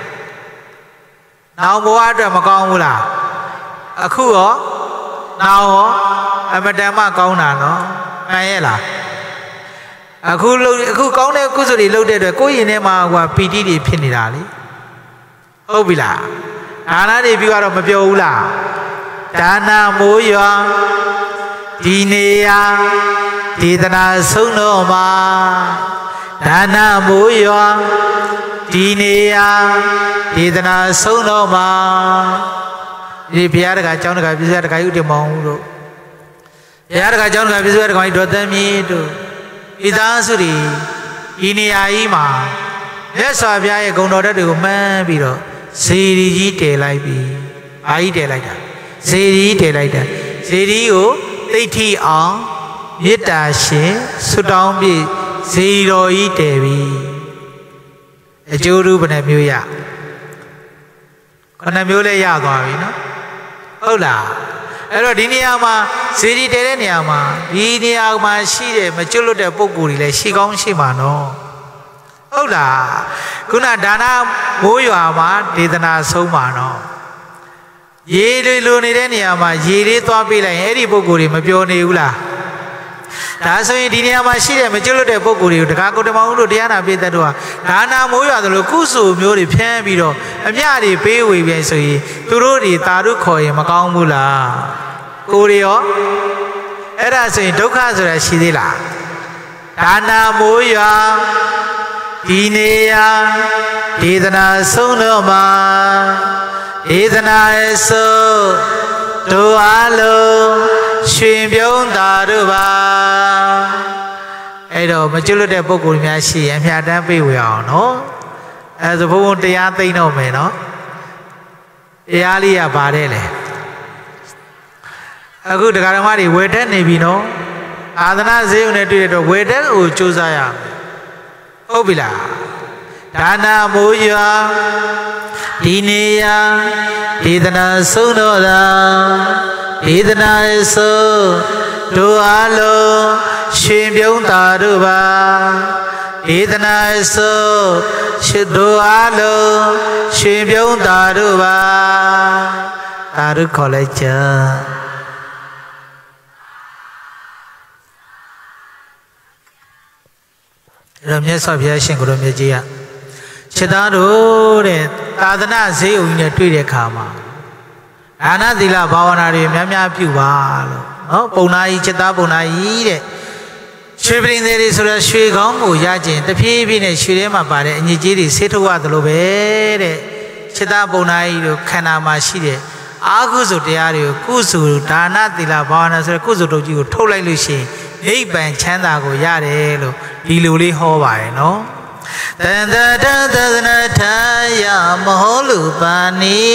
နောက်ဘဝအတွက်မကောင်းဘူးလားအခုရောနောက်ရောအမတန်မှကောင်းတာနော်မှန်ရဲ့လားအခုလို့အခုကောင်းတဲ့ကုသိုလ်တွေလုပ်တဲ့အတွက်ကိုယ့်ရင်ထဲမှာဟိုပီတိတွေဖြစ်နေတာလေဟုတ်ပြီလားဒါနတွေပြီးတော့မပြောဘူးလားဒါနမိုးရွာဒီနေရာဒေသနာဆုံးတော့မှာဒါနမိုးရွာဒီနေရာဒေသနာဆုံးတော့မှာဒီဘုရားတကာကျောင်းတကာပြည့်စက်တကာဥတ္တမောင်တို့ဘုရားတကာကျောင်းတကာပြည့်စက်တကာဒေါ်သမ်းမြေတို့ဣသားစုတွေဒီနေရာကြီးမှာမြတ်စွာဘုရားရဲ့ဂုဏ်တော်ဓာတ်တွေကိုမှန်းပြီးတော့စေရီကြီးတည်လိုက်ပြီအာကြီးတည်လိုက်တာစေရီတည်လိုက်တာစေရီကိုသိဋ္ဌိအောင်မေတ္တာရှင်ဆုတောင်းပြီးစေရီတော်ကြီးတည်ပြီအကျိုးရူပနဲ့မျိုးရခဏမျိုးလေးရသွားပြီနော်ဟုတ်လားအဲ့တော့ဒီနေရာမှာစေတီတဲတဲ့နေရာမှာဒီနေရာမှာရှိတဲ့မကျွတ်လွတ်တဲ့ပုံကိုယ်တွေလည်းရှိကောင်းရှိမှာနော်ဟုတ်လားခုနဒါနမိုးရွာမှာဒေသနာဆုံးမှာနော်ရေတွေလိုနေတဲ့နေရာမှာရေလေးသွားပေးလိုက်ရင်အဲ့ဒီပုံကိုယ်တွေမပြောနေဘူးလားဒါဆိုရင်ဒီနေရာမှာရှိတဲ့မကျွတ်လွတ်တဲ့ပုံကိုယ်တွေကိုတကားကိုတမောင်တို့တရားနာပိသက်တို့ဟာဒါနာမိုးရွာသလိုကုစုမျိုးတွေဖျန်းပြီးတော့အမြတွေပေးဝေပြန်ဆိုရင်သူတို့တွေတာတို့ခေါ်ရင်မကောင်းဘူးလားကိုယ်တွေရောအဲ့ဒါဆိုရင်ဒုက္ခဆိုတာရှိသေးလားဒါနာမိုးရွာဒီနေရာဒေသနာဆုံးတော့မှာဒေသနာရဲ့ဆုံးတို့အားလုံးရှင်ပြုံးတာတို့ပါအဲ့တော့မကျွတ်လွတ်တဲ့ပုဂ္ဂိုလ်များရှိရင်အမြတ်တမ်းပြေးဝေအောင်နော်အဲ့ဒါဘုံဘုံတရားသိမ့်တော့မယ်နော်တရားလေးရပါတယ်လေအခုတရားဓမ္မတွေဝေတက်နေပြီနော်အာသနာဈေးုံနဲ့တွေ့ရတော့ဝေတက်ကိုစူးစမ်းရမယ်ဟုတ်ပြီလားဒါနာမိုးရွာဒီနေရာဒေသနာဆုံးတော့တာဒေသနာရဲ့ဆုံးတို့အားလုံးရှင်ပြုံးတာတို့ပါဒေသနာရဲ့ဆုံးရှိတို့အားလုံးရှင်ပြုံးတာတို့ပါသာဓုခေါ်လိုက်ကြအဲ့တော့မြတ်စွာဘုရားရှင်ကိုယ်တော်မြတ်ကြီးကခြေသားတို့တဲ့သာသနာဈေးုံကြီးနဲ့တွေ့တဲ့အခါမှာဒါနသီလဘာဝနာတွေများများပြုပါလို့နော်ပုံနာကြီးခြေသားပုံနာကြီးတဲ့ရွှေပရင်တွေဆိုတော့ရွှေကောင်းကိုရကျင်တဖြည်းဖြည်းနဲ့ရွှေထဲမှာပါတဲ့အညစ်အကြေးတွေဆေးထုတ်ရသလိုပဲတဲ့ခြေသားပုံနာကြီးတို့ခန္ဓာမှာရှိတဲ့အာဟုစုတရားတွေကိုကုစုဒါနသီလဘာဝနာဆိုတဲ့ကုစုတုတ်ကြီးကိုထုတ်လိုက်လို့ရှိရင်နိဗ္ဗာန်ချမ်းသာကိုရတယ်လို့ဒီလိုလေးဟောပါရဲ့နော်တန်တတသဒနာထာယမဟောလူပါနီ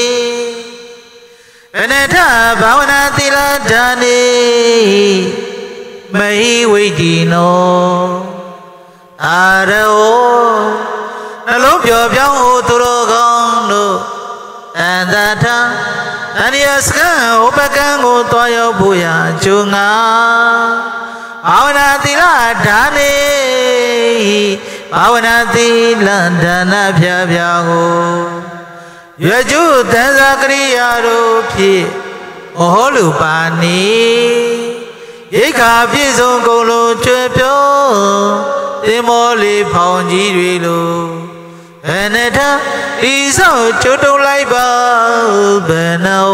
ဘနထဘာဝနာသီလဒါနေမဟိဝိတိနောအာရောနှလုံးပျော်ပြောင်းဟုသူတော်ကောင်းတို့တန်တထတန်ရစကံဥပကံကိုတွားရောက်ဖို့ရာကျုံငါဘာဝနာသီလဒါနေဘာဝနာသီလဒါနဖြာဖြာကိုရွကျုသံသာကရိယာတို့ဖြင့်မဟောလူပါနီရိခာပြည့်စုံကုန်လုံးကျွဲပြောသင်္မောလေးဖောင်ကြီးတွေလိုဘယ်နဲ့ထဒီဆောက်ကျွတ်တုံးလိုက်ပါဘယ်နော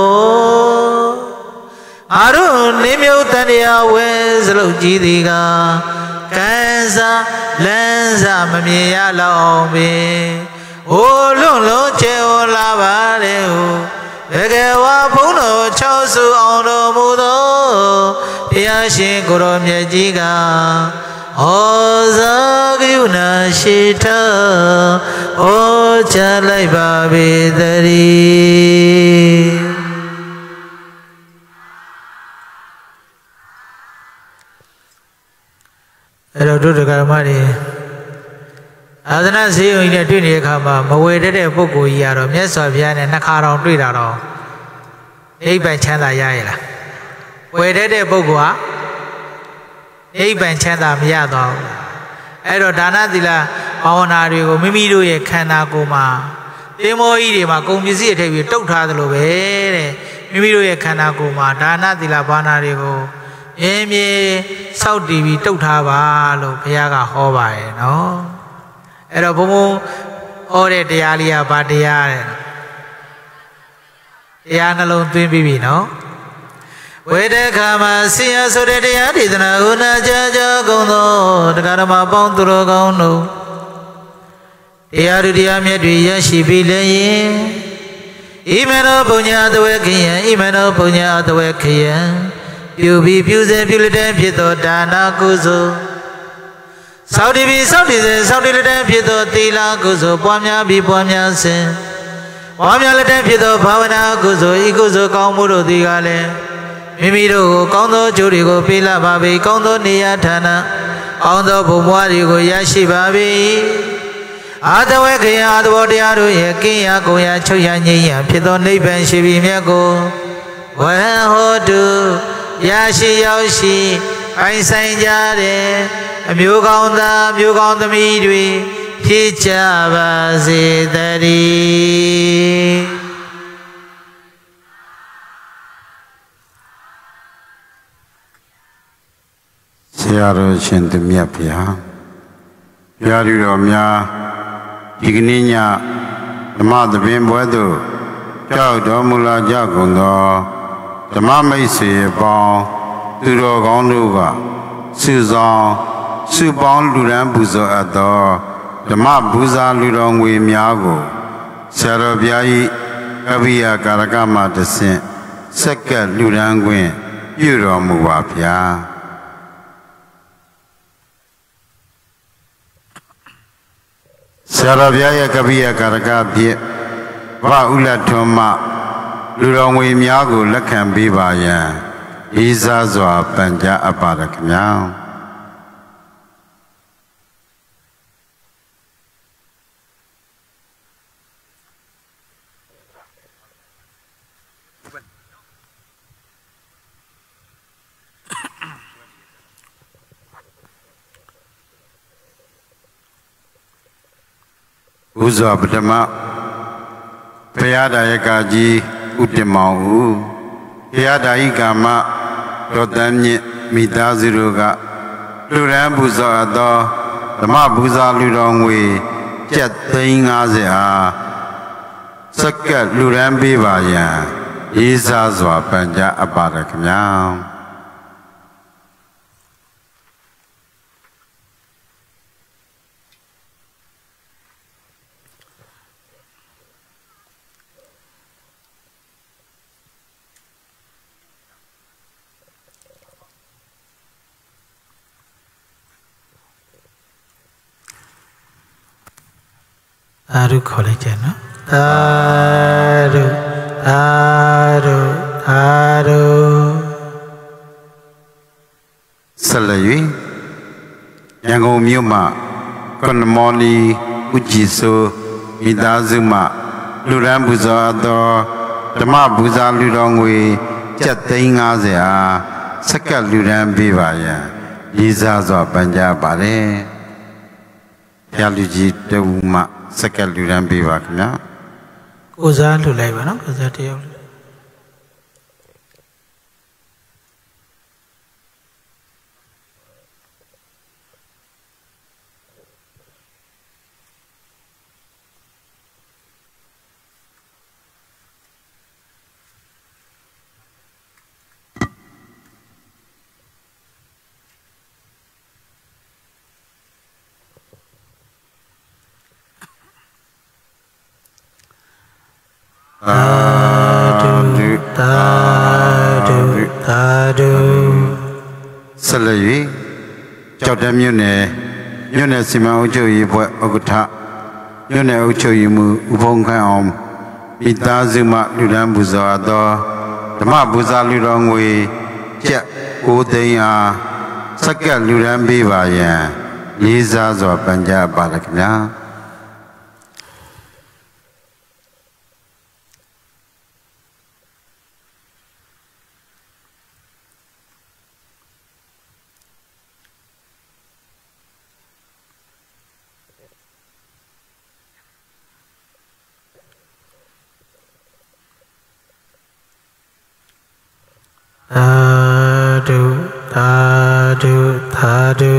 ငါတို့နေမျိုးတန်တရားဝဲစလုံးကြီးသည်ကကံစားလန်းစားမမြင်ရလောက်အောင်ပင်ဟိုလွန်လုံးကျဲဝလာပါတယ်ဟိုတကယ်ဝါဘုန်းတော်ချောစုအောင်တော်မူသောဘုရားရှင်ကိုရောမြတ်ကြီးကဩဇာကရုဏာရှိထဩချလိုက်ပါပေသတည်းအဲ့တော့တို့တရားဓမ္မတွေအာသနာဈေးုံကြီးနဲ့တွေ့နေတဲ့အခါမှာမဝေတတ်တဲ့ပုဂ္ဂိုလ်ကြီးကတော့မြတ်စွာဘုရားနဲ့နှစ်ခါတောင်တွေ့တာတော့နိဗ္ဗာန်ချမ်းသာရရဲ့လားဝေတတ်တဲ့ပုဂ္ဂိုလ်ဟာနိဗ္ဗာန်ချမ်းသာမရတော့ဘူးအဲ့တော့ဒါနသီလဘာဝနာတွေကိုမိမိတို့ရဲ့ခန္ဓာကိုယ်မှာသင်္ဘောကြီးတွေမှာကုန်ပစ္စည်းအထက်ပြီးတုတ်ထားသလိုပဲတဲ့မိမိတို့ရဲ့ခန္ဓာကိုယ်မှာဒါနသီလဘာဝနာတွေကိုအင်းမြေစောက်တည်ပြီးတုတ်ထားပါလို့ဘုရားကဟောပါရဲ့နော်အဲ့တော့ဘုံဘုံဟောတဲ့တရားလေးကဘာတရားတဲ့တရားနှလုံးသွင်းပြီးပြီနော်ဝေဒခမဆင်းရဲဆိုတဲ့တရားဒေသနာကိုနာကြားကြကုန်သောတရားဓမ္မပေါင်းသူတော်ကောင်းတို့တရားသူတရားမြတ်တွေရရှိပြီလျင်ဣမနောပုညတဝေခယံဣမနောပုညတဝေခယံပြုပြီးပြုစေပြုလက်တဲ့ဖြစ်သောဒါနကုသိုလ်စောင့်တည်ပြီးစောင့်တည်စေစောင့်တည်လက်တဲ့ဖြစ်သောသီလကုသိုလ်ပွားများပြီးပွားများစဉ်ပွားများလက်တဲ့ဖြစ်သောဘာဝနာကုသိုလ်ဤကုသိုလ်ကောင်းမှုတို့သည်ကလည်းမိမိတို့ကိုကောင်းသောကျိုးတွေကိုပေးလာပါပြီကောင်းသောနေရာဌာနကောင်းသောဘုံဘဝတွေကိုရရှိပါပြီအာတဝေခယအာတဘောတရားတို့ရဲ့ကင်းရာကိုရာချုပ်ရငြိမ်းရာဖြစ်သောနိဗ္ဗာန်ရှိပြီမြတ်ကို Wen Hodu Yashi Yoshi I Saint Jade Mugonda Mugonda Midwi Hichaba Zedari Siaro Shintimia Pia Yaru Mia Igninia the mother being weather Joe Domula Jagundo the Mamma say Bon Duro Gonduga Susan Subon Luran Buzo Ador the Ma Buza Ludong we Miago Sarabiai Avia Garagama the Saint Second Luranguin Euro Muapia Sarabia Kabia Karaka Va Ula Toma Lurongwe Miago Lakan Bibaya Isa Zoa Panja Abarak Miao Uzo Abdama Payada Yakaji Utimau Payada Igama Rodamni Midaziruga Luram Buzo Ado the Mabuza Ludongwe Jet Thing Azia Saka Luram Bivaya Isa Zwa Panja Abarak Miao Aru college, no? Aru, aru, aru. Salayi, Yango Muma, Konmoni, Ujiso, Midazuma, Lurambuza, the Mabuza Ludongwe, Jating Azia, Saka Luram Bivaya, Lizazo Banja Bare, Yaluji Duma. Second Luran Bivakna Uza to Lebanon, is that you? Tadu, tadu, tadu. Salayi, Chowdam Yune, Yune Sima Ujo Yibo Oguta, Yune Ucho Yimu, Ubonkaom, Midazuma Ludan Buzado, the Mabuza Ludongwe, Jet Udaya, Saka Ludan Bivaya, Liza Zo Panja Barakna. Tadu, tadu, tadu.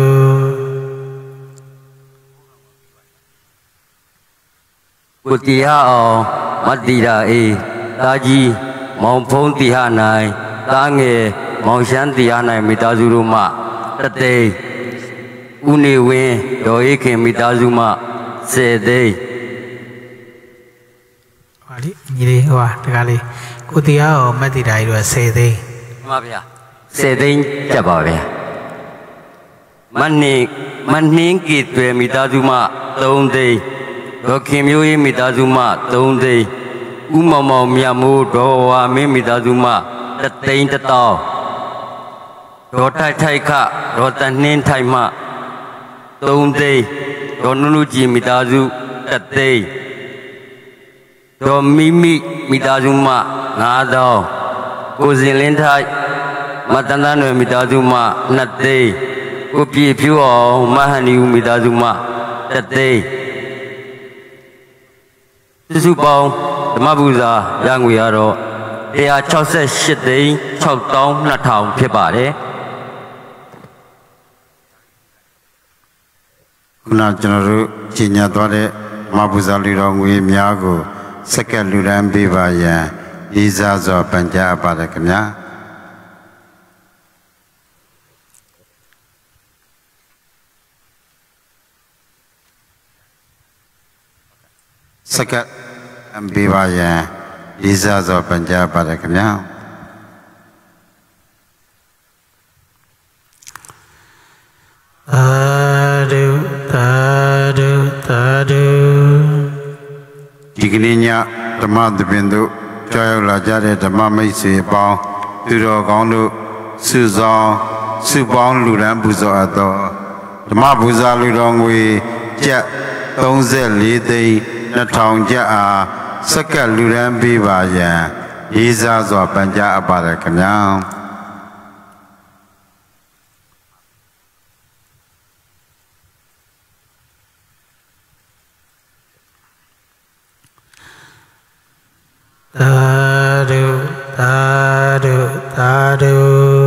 Kutia o Madira e Taji Mongpong Tihanai Tange Mongshan Tihanai Mitazuruma Tate Uniwe Doike Mitazuma Sede Wali, Niri, Wa, Takali, Kutia o Madira, you are Sede. Mabia Sede Jabavia Mani Maning Kitwe Mitazuma Tonde Dokimui Mitazuma Tonde Umamo Miamu Doa Mitazuma The Taint at all Rota Taika Rota Nin Taima Tonde Donuji Mitazu The Day Do Mimi Mitazuma Nado ကိုစင်လင်းထိုက်မတန်တန်တွေမိသားစုမှနှစ်သိန်းကိုပြည့်ဖြူအောင်မဟန်နီဦးမိသားစုမှတစ်သိန်းစုစုပေါင်းဓမ္မပူဇာရငွေရတော့one hundred sixty-eightသိန်းsix thousand twoထောင်ဖြစ်ပါတယ်ခုနကျွန်တော်တို့ကြီးညာသွားတဲ့မပူဇာလူတော်ငွေများကိုစက္ကန့်လူတန်းပေးပါရန်ဤစားစွာပန်ကြားအပ်ပါတယ်ခင်ဗျာစက္ကန့်ပေးပါရန်ဤစားစွာပန်ကြားအပ်ပါတယ်ခင်ဗျာသာဓုသာဓုသာဓုဒီကနေ့ညဓမ္မသဘင်တို့ကြောက်ရောက်လာကြတဲ့ဓမ္မမိတ်ဆွေပေါင်းသူတော်ကောင်းတို့စုဆောင်စုပေါင်းလူရန်ပူဇော်အပ်သောဓမ္မပူဇာလူတော်ငွေကျပ်thirty-fourသိန်းtwoထောင်ကျပ်အားစက္ကန့်လူရန်ပေးပါရန်ရေးစားစွာပန်ကြားအပ်ပါတယ်ခင်ဗျာသာဓုသာဓုသာဓု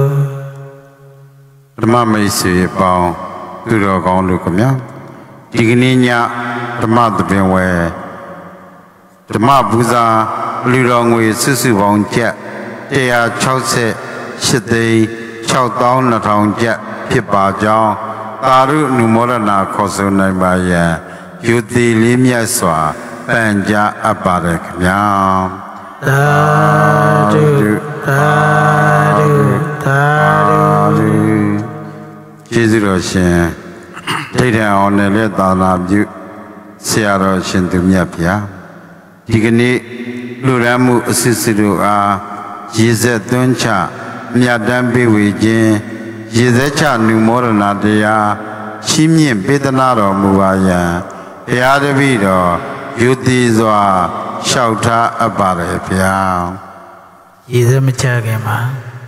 ဓမ္မမိတ်ဆွေပေါင်းသူတော်ကောင်းတို့ခင်ဗျာဒီကနေ့ညဓမ္မသဘင်ဝယ်ဓမ္မပူဇာလူတော်ငွေစုစုပေါင်းကျပ်one hundred sixty-eightသိန်းsix thousand twoထောင်ကျပ်ဖြစ်ပါကြောင်းသာရုအနုမောဒနာခေါ်ဆိုနိုင်ပါရန်ယူသည်လေးမြတ်စွာပန်ကြားအပ်ပါတယ်ခင်ဗျာသာဓုသာဓုသာဓုကျေးဇူးတော်ရှင်ဒိဋ္ဌံအောင်နယ်လက်သာနာပြုဆရာတော်ရှင်သူမြတ်ဗျာဒီကနေ့လူရမ်းမှုအစစ်စစ်တို့အားရေဆက်သွန်းချမြတ်တမ်းပေးဝေခြင်းရေဆက်ချနုမောဒနာတရားချီးမြှင့်ပေးသနာတော်မူပါယံဘုရားတပည့်တော်ယူသည်စွာလျှောက်ထားအပ်ပါတယ်ဗျာရေစက်မချခင်မှာ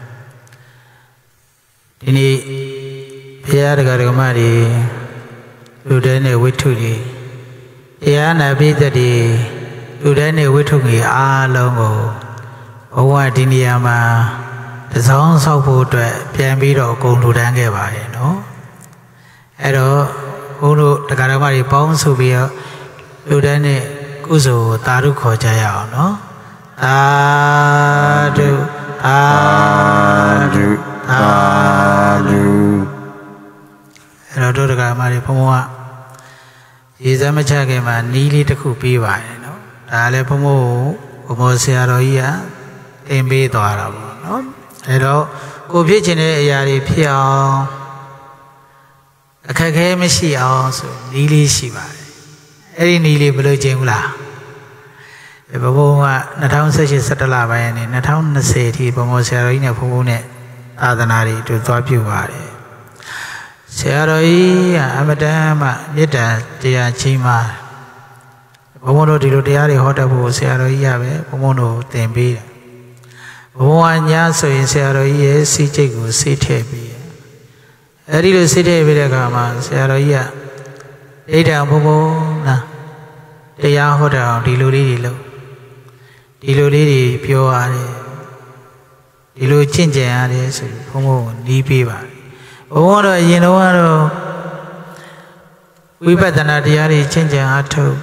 ဒီနေ့ဘုရားတရားဓမ္မတွေလူတိုင်းနဲ့ဝိထုတွေတရားနာပိသက်တွေလူတိုင်းနဲ့ဝိထုကြီးအားလုံးကိုဘဝဒီနေရာမှာတစောင်းဆောက်ဖို့အတွက်ပြန်ပြီးတော့အကုန်လူတန်းခဲ့ပါတယ်နော်အဲ့တော့ဘုန်းတို့တရားဓမ္မတွေပေါင်းစုပြီးတော့လူတိုင်းနဲ့ကုသိုလ်သာဓုခေါ်ကြရအောင်နော်သာဓုသာဓုသာဓုအဲ့တော့တို့တရားဓမ္မတွေဘုံဘုံကရေစမ်းမချခင်မှာနီးလေးတစ်ခုပေးပါတယ်နော်ဒါလည်းဘုံဘုံဘုံဘုံဆရာတော်ကြီးကတင်ပေးသွားတာပေါ့နော်အဲ့တော့ကိုဖြစ်ချင်တဲ့အရာတွေဖြစ်အောင်အခက်ခဲမရှိအောင်ဆိုနီးလေးရှိပါတယ်အဲ့ဒီနီးလေးဘယ်လိုကျင်ဘူးလားဘဘုံကtwo thousand eighteen စက်တလပိုင်းနဲ့two thousand twentyအထိဘုံဘုံဆရာတော်ကြီးနဲ့ဘုံဘုံနဲ့သာသနာတွေတူသွားပြုပါတယ်ဆရာတော်ကြီးကအမတန်မှမေတ္တာတရားကြီးမှာဘုံဘုံတို့ဒီလိုတရားတွေဟောတတ်ဖို့ဆရာတော်ကြီးရပဲဘုံဘုံတို့သင်ပေးတယ်ဘုံဝညာဆိုရင်ဆရာတော်ကြီးရဲ့စိတ်ကြိတ်ကိုစိတ်ထည့်ပြီးအဲ့ဒီလိုစိတ်ထည့်ပြီးတဲ့အခါမှာဆရာတော်ကြီးကဒိဋ္ဌံဘုံဘုံလားတရားဟောတဲ့အောင်ဒီလိုလေးတွေလုပ်ဒီလိုလေးတွေပြောရတယ်ဒီလိုကျင့်ကြံရတယ်ဆိုပြီးဘုံဘုံနီးပေးပါတယ်ဘုံဘုံတော့အရင်တော့ကတော့ဝိပဿနာတရားတွေကျင့်ကြံအားထုတ်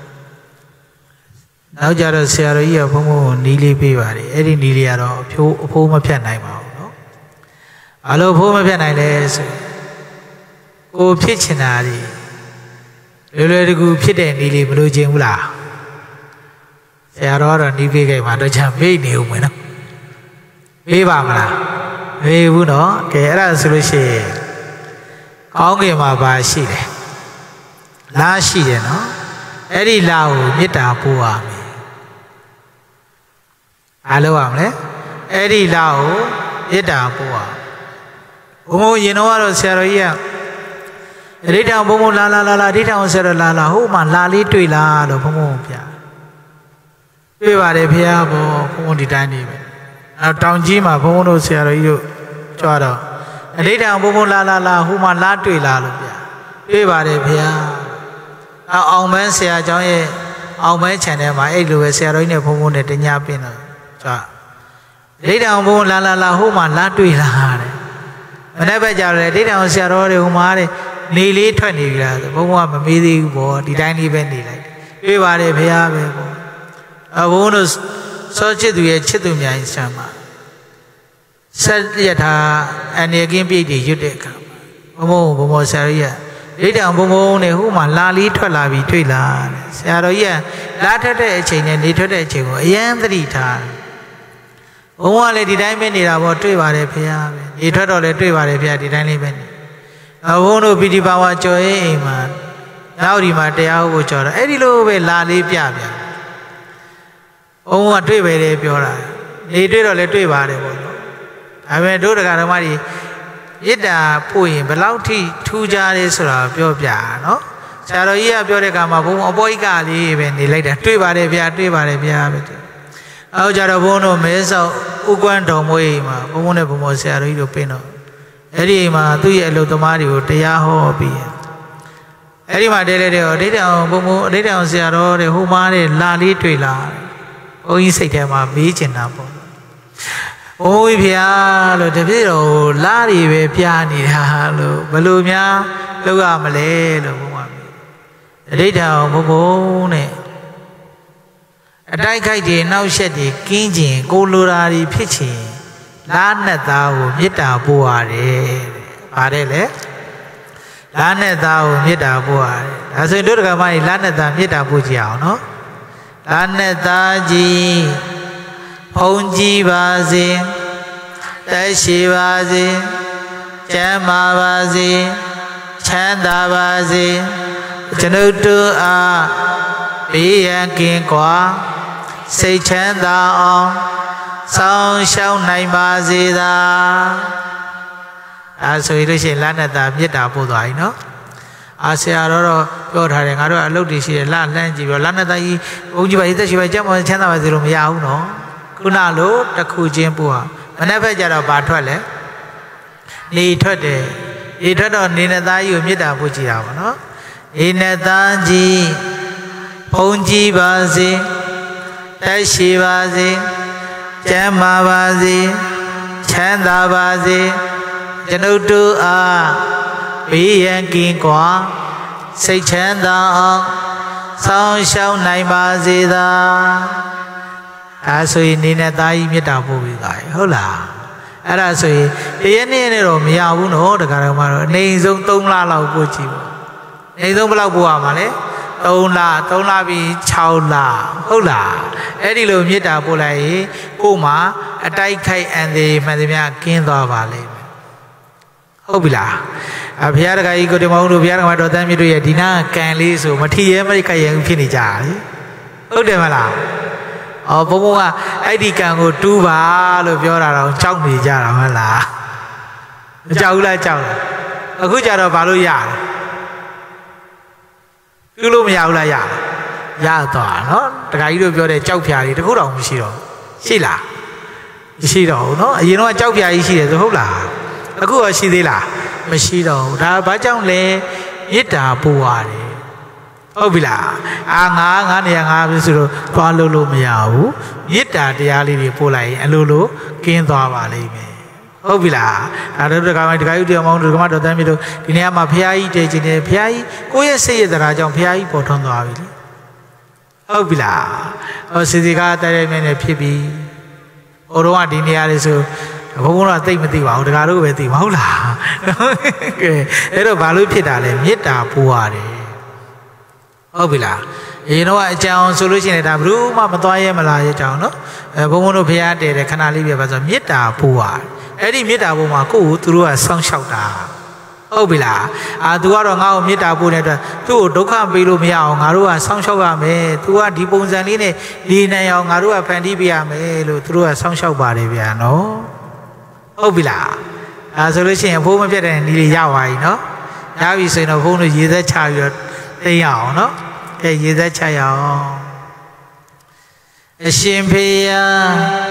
နောက်ကြတော့ဆရာတော်ကြီးကဘုံဘုံကိုနီးလေးပေးပါတယ်အဲ့ဒီနီးလေးကတော့အဖိုးအဖိုးမဖြတ်နိုင်ပါဘူးနော်ဘာလို့အဖိုးမဖြတ်နိုင်လဲဆိုကိုဖြစ်ချင်တာတွေလွယ်လွယ်တကူဖြစ်တဲ့နီးလေးမလို့ခြင်းဘူးလားဆရာတော်ကတော့နီးပေးခဲ့မှာတော့ချမ်းမေ့နေဦးမယ်နော်မေးပါမလားမေးဘူးနော်ကဲအဲ့ဒါဆိုလို့ရှိရင်ကောင်းကင်မှာပါရှိတယ်လားရှိတယ်နော်အဲ့ဒီလားကိုမေတ္တာပို့ရမယ်အားလို့ရမလဲအဲ့ဒီလားကိုမေတ္တာပို့ရဘုံဘုံရင်တော့ကတော့ဆရာတော်ကြီးကအဋ္ဌံဘုံဘုံလာလာလာလာအဋ္ဌံဆရာတော်လာလာဟိုမှာလာလေးတွေ့လားလို့ဘုံဘုံပြတွေ့ပါတယ်ဖေဟာဘောဘုံဘုံဒီတိုင်းနေပဲနတောင်ကြီးမှာဘုံဘုံတို့ဆရာတော်ကြီးတို့ကြွားတော့အဋိဌံဘုံဘုံလာလာလာဟိုမှာလာတွေ့လာလို့ဗျာတွေ့ပါတယ်ဗျာအောင်မန်းဆရာကျောင်းရဲ့အောင်မန်း channel မှာအဲ့လိုပဲဆရာတော်ကြီးနဲ့ဘုံဘုံနဲ့တညပင်းတော့ကြွားအဋိဌံဘုံလာလာလာဟိုမှာလာတွေ့လာတယ်မနေ့ဘက်ကြတယ်အဋိဌံဆရာတော်တွေဟိုမှာတဲ့နေလေးထွက်နေပြီလားဆိုဘုံဘုံကမမေးသေးဘူးပေါ့ဒီတိုင်းလေးပဲနေလိုက်တွေ့ပါတယ်ဗျာပဲပေါ့အဘုံတို့စောချစ်သူရဲ့ချစ်သူများဆံမှာဆက်ရထားအနေကင်းပြည့်တည်ရွတ်တဲ့အခါဘုံဘုံဘုံဆရာကြီးကဒိဋ္ဌံဘုံဘုံနဲ့ဟိုမှာလာလေးထွက်လာပြီးတွေ့လာတယ်ဆရာတော်ကြီးကလာထွက်တဲ့အချိန်နဲ့နေထွက်တဲ့အချိန်ကိုအယံသတိထားဘုံကလည်းဒီတိုင်းပဲနေတာပေါ့တွေ့ပါတယ်ဖေဟာပဲနေထွက်တော့လည်းတွေ့ပါတယ်ဖေဟာဒီတိုင်းလေးပဲနေအဘုံတို့ပီတိပါဝါကြော်ရင်အိမ်မှာနောက်ဒီမှာတရားကိုကြော်တော့အဲ့ဒီလိုပဲလာလေးပြပြဘုံကတွေ့ပဲလေပြောတာနေတွေ့တော့လည်းတွေ့ပါတယ်ပေါ့နော်ဒါပေမဲ့တို့တရားဓမ္မတွေရစ်တာပို့ရင်ဘယ်လောက်ထိထူးခြားလဲဆိုတာပြောပြနော်ဆရာတော်ကြီးကပြောတဲ့အခါမှာဘုံအပေါ်ကြီးကလေးပဲနေလိုက်တာတွေ့ပါတယ်ဗျာတွေ့ပါတယ်ဗျာပဲအောက်ကြတော့ဘုံတို့မဲဆောက်ဥကွမ်းတော်မွေးမှာဘုံဘုံနဲ့ဘုံဘုံဆရာတော်ကြီးတို့ပင်းတော့အဲ့ဒီမှာသူ့ရဲ့အလုပ်သမားတွေကိုတရားဟောပြီးအဲ့ဒီမှာတဲလဲတဲ့အဋိဌံဘုံဘုံအဋိဌံဆရာတော်တဲ့ဟိုမှာတဲ့လာလေးတွေ့လာဘုန်းကြီးစိတ်ထဲမှာမေးချင်တာပေါ့ဘုန်းကြီးဖေလို့တပည့်တော်လာတွေပဲပြနေတာလို့ဘယ်လိုများလုပ်ရမလဲလို့ဘုန်းကမေးအဋိဌံဘုံဘုံနဲ့အတိုက်ခိုက်တွေနောက်ဆက်တွေကင်းကျင်ကိုလိုရာတွေဖြစ်ချင်လာနဲ့သားကိုမေတ္တာပို့ရတယ်ပါတယ်လေလာနဲ့သားကိုမေတ္တာပို့ရတယ်ဒါဆိုရင်တို့တက္ကမကြီးလာနဲ့သားမေတ္တာပို့ကြအောင်နော်လာနဲ့သားကြီးဖုံးကြည်ပါစေတက်ရှိပါစေကျမ်းမာပါစေချမ်းသာပါစေကျွန်ုပ်တို့အားဘေးရန်ကင်းကွာစိတ်ချမ်းသာအောင်ဆောင်ရှောက်နိုင်ပါစေသာအဲဆိုရင်လို့ရှိရင်လနဲ့သာမေတ္တာပို့သွားပြီနော်အာဆရာတော်တော့ပြောထားတယ်ငါတို့အလုပ်တွေရှိတယ်လလှမ်းကြည့်ပြီးတော့လနဲ့သာကြီးဘုန်းကြီးပါရေးသက်ရှိပါကြမ်းမချမ်းသာပါစေလို့မရဘူးနော်ခုနလိုတစ်ခုချင်းပို့ဟာမနေ့ဘက်ကျတော့ဘာထွက်လဲနေထွက်တယ်နေထွက်တော့နေနဲ့သားကြီးကိုမေတ္တာပို့ကြည့်တာပါနော်နေနဲ့သားကြီးဘုန်းကြီးပါစေတက်ရှိပါစေကျမ်းမာပါစေချမ်းသာပါစေကျွန်ုပ်တို့အားဘေးရန်ကင်းကွာစိတ်ချမ်းသာအောင်ဆောင်ရှောက်နိုင်ပါစေသာအဲဆိုရင်နေနဲ့သားကြီးမေတ္တာပို့ပြီးသားဟုတ်လားအဲ့ဒါဆိုရင်တရက်နေ့နဲ့တော့မရဘူးနော်တခါတော့မှတော့အနေဆုံးသုံးလလောက်ပို့ကြည့်ပါအနေဆုံးဘယ်လောက်ပို့ရမှာလဲသုံးလသုံးလပြီးခြောက်လဟုတ်လားအဲ့ဒီလိုမေတ္တာပို့လိုက်ရင်ကို့မှာအတိုက်ခိုက်အန်သေးမှန်သမျှကင်းသွားပါလိမ့်မယ်ဟုတ်ပြီလားအဘုရားတခါကြီးကိုတမောင်တို့ဘုရားကမတော်တမ်းမြတ်တို့ရဲ့ဒီနာကံလေးဆိုမထီရဲမခိုက်ရဲဖြစ်နေကြတယ်ဟုတ်တယ်မလားအော်ဘုံဘုံကအဲ့ဒီကံကိုတူးပါလို့ပြောတာတော့ကြောက်နေကြတာမဟုတ်လားမကြောက်ဘူးလားကြောက်လားအခုကြတော့ဘာလို့ရလဲပြုလို့မရဘူးလားရရသွားနော်တခါကြီးတို့ပြောတဲ့ကြောက်ဖြာတွေတခုတော့မရှိတော့ရှိလားမရှိတော့ဘူးနော်အရင်တော့ကြောက်ဖြာကြီးရှိတယ်ဆိုဟုတ်လားအခုရောရှိသေးလားမရှိတော့ဘူးဒါဘာကြောင့်လဲမေတ္တာပို့ရတယ်ဟုတ်ပြီလားအာငါငါနေရာငါပြီဆိုတော့သွားလို့လို့မရဘူးမေတ္တာတရားလေးတွေပို့လိုက်ရင်အလိုလိုကင်းသွားပါလိမ့်မယ်ဟုတ်ပြီလားဒါတို့တက္ကမတက္ကယူတရားမောင်းတို့ကမတော်တမ်းမြတ်တို့ဒီနေရာမှာဖရာကြီးတည်ခြင်းနဲ့ဖရာကြီးကိုယ့်ရဲ့စိတ်ရတရားကြောင့်ဖရာကြီးပေါ်ထွန်းသွားပြီလေဟုတ်ပြီလားဟောစီစီကားတိုက်ရိုက်နေဖြစ်ပြီဟိုတော့ကဒီနေရာလေးဆိုဘုံဘုံတော့သိမသိပါဘူးတက္ကတို့ပဲသိပါဟုတ်လားကဲအဲ့တော့ဘာလို့ဖြစ်တာလဲမေတ္တာပို့ရတယ်ဟုတ်ပြီလားအရင်တော့အကြောင်းဆိုလို့ရှိရင်ဒါဘယ်သူမှမသွားရဲမလားရဲ့အကြောင်းနော်အဲဘုံဘုံတို့ဖရာတည်တယ်ခဏလေးပြပါဆိုမေတ္တာပို့ရတယ်အဲ့ဒီမေတ္တာပို့မှာကိုယ့်ကိုသူတို့ကစောင့်ရှောက်တာဟုတ်ပြီလားအာ तू ကတော့ငါ့ကိုမေတ္တာပို့နေတဲ့အတွက်သူ့ကိုဒုက္ခပေးလို့မရအောင်ငါတို့ကစောင့်ရှောက်ရမယ် तू ကဒီပုံစံလေးနဲ့ဒီနိုင်အောင်ငါတို့ကဖန်တီးပေးရမယ်လို့သူတို့ကစောင့်ရှောက်ပါတယ်ဗျာနော်ဟုတ်ပြီလားအဲဆိုလို့ရှိရင်ဘိုးမပြတ်တဲ့နီးလေးရပါပြီနော်ရပြီဆိုရင်တော့ဘုန်းတို့ရေသက်ချပြီးတော့သိရအောင်နော်အဲရေသက်ချရအောင်အရှင်ဖေယ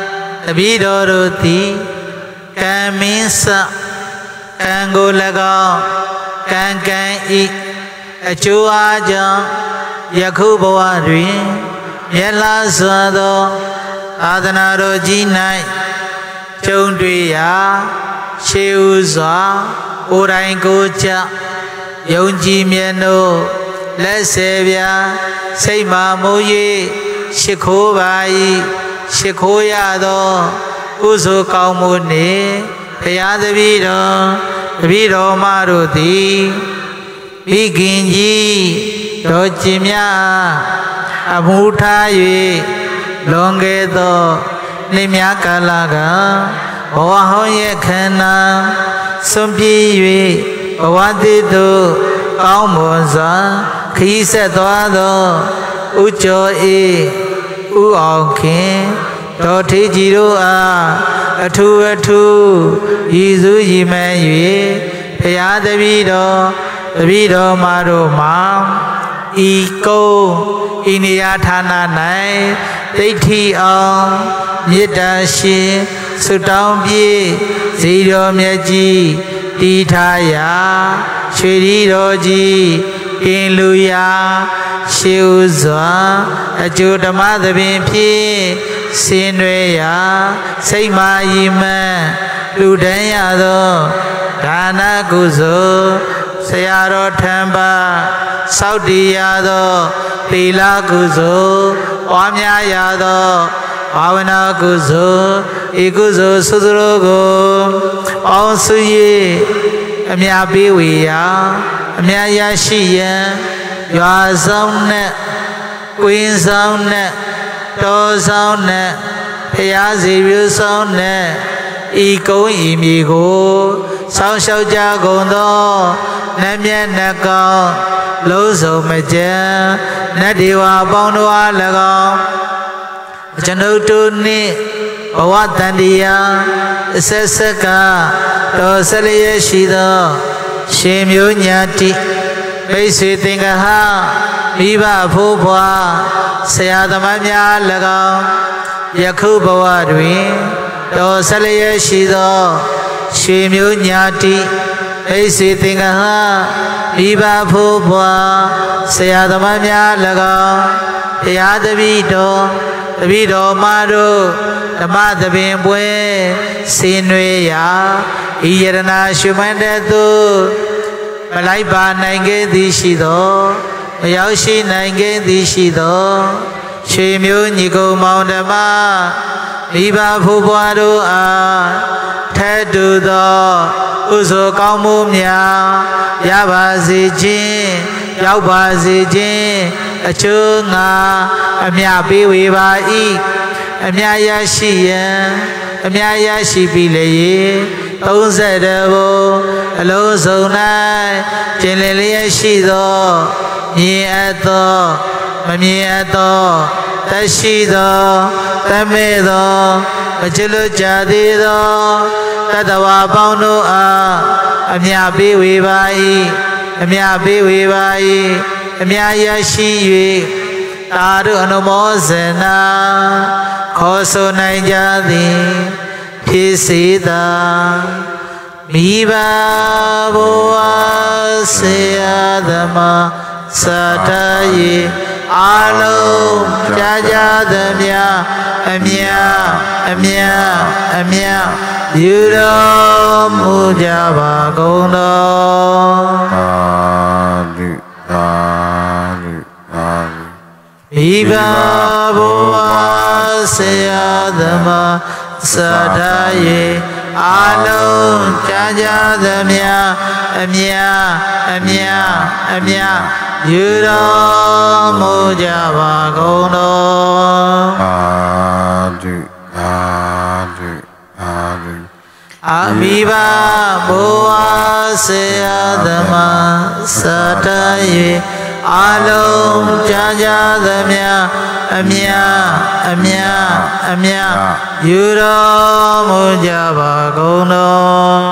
比多罗提，甘明色，甘古勒高，甘甘伊，九阿将，雅库波阿瑞，耶拉萨多，阿达那罗吉奈，中对呀，谢乌萨，乌兰古家，永吉面诺，来塞比亚，塞马木耶，西库巴伊。ရှိခိုးရသောဥစုကောင်းမှုနှင့်ဘုရားတပည့်တော်တပည့်တော်မတို့သည်မိခင်ကြီးတော်ကျင်များအမှုထား၍လွန်ခဲ့သောနှစ်များကာလကဘဝဟောင်းရဲ့ခန္ဓာစွန့်ပြေး၍ဘဝတည်သို့ကောင်းမွန်စွာခရီးဆက်သွားသောဥကျော်အေးဥအောင်ခင်တော်ထေးကြီးတို့အားအထူးအထူးရည်စူးရည်မှန်း၍ဘုရားတပည့်တော်တပည့်တော်မတို့မှာဤကုန်းဤနေရာဌာန၌ဒိဋ္ဌိအောင်မေတ္တာရှင်ဆုတောင်းပြေဇီတော်မြတ်ကြီးတည်ထားရာရွှေရီတော်ကြီးကင်လူရာရှေးဥစွာအကျိုးဓမ္မသဘင်ဖြင့်ဆင်းရွယ်ရာစိတ်မာယီမံလူတန်းရသောဒါနကုသိုလ်ဆရာတော်ထံပါစောက်တည်ရသောသီလကုသိုလ်ပွားများရသောဘာဝနာကုသိုလ်ဤကုသိုလ်သုသရောကိုအောင်စု၍အမြပေးဝေရာအမြရရှိရန်ရွာဆောင်နဲ့ကွင်းဆောင်နဲ့တော်ဆောင်နဲ့ဖရာစီပြူဆောင်နဲ့ဤကုန်းဤမြေကိုဆောင်းလျှောက်ကြကုန်သောနတ်မြတ်နတ်ကောင်းလုံးစုံမကြံနတ်ဒေဝပေါင်းတို့အား၎င်းကျွန်ုပ်တို့နှင့်ဘဝတန်တရားအဆက်ဆက်ကတော်ဆက်လျက်ရှိသောရှင်မျိုးညာတိမိတ်ဆွေသင်္ကဟမိဘဖိုးဖွာဆရာသမားများ၎င်းယခုဘဝတွင်တော်ဆက်လျက်ရှိသောရွှေမျိုးညာတိမိတ်ဆွေသင်္ကဟမိဘဖိုးဖွာဆရာသမားများ၎င်းဘုရားတပည့်တော်တပည့်တော်မတို့ဓမ္မသဘင်ပွဲဆင်းနွေရာဤယရနာရွှေမန္တသို့မလိုက်ပါနိုင်ခဲ့သည်ရှိသောမရောက်ရှိနိုင်ခဲ့သည်ရှိသောရွှေမျိုးညီကုံမောင်ဓမ္မမိဘဖိုးဘွားတို့အားထဲတူသောဥဆိုကောင်းမှုများရပါစေခြင်းရောက်ပါစေခြင်းအချိုးငါအမြပေးဝေပါ၏အမြရရှိရန်အမြရရှိပြီလေသုံးဆယ်တဘုံအလုံးစုံ၌ကျင်လည်လျက်ရှိသောမြင်အပ်သောမမြင်အပ်သောသက်ရှိသောသက်မဲ့သောမချစ်လွတ်ကြသေးသောတတဝါပေါင်းတို့အားအမြပေးဝေပါ၏အမြပေးဝေပါ၏အမြရရှိ၍တာတို့အနုမောဇနာခေါ်ဆိုနိုင်ကြသည်ဖြစ်စေသာမိဘဘဝဆေယသမစတယေအာလုံးကြာကြာသမျှအမြအမြအမြယူတော်မူကြပါကုန်တော်အာလုအာလုအာလုမိဘဘဝဆေယသမစတယေအာလုံးကြာကြာသမျှအမြအမြအမြယူတော်မူကြပါကုန်တော်အာလုအာလုအာလုအမိဘဘဝဆေယသမစတယေအာလုံးကြာကြာသမျှအမြအမြအမြယူတော်မူကြပါကုန်တော်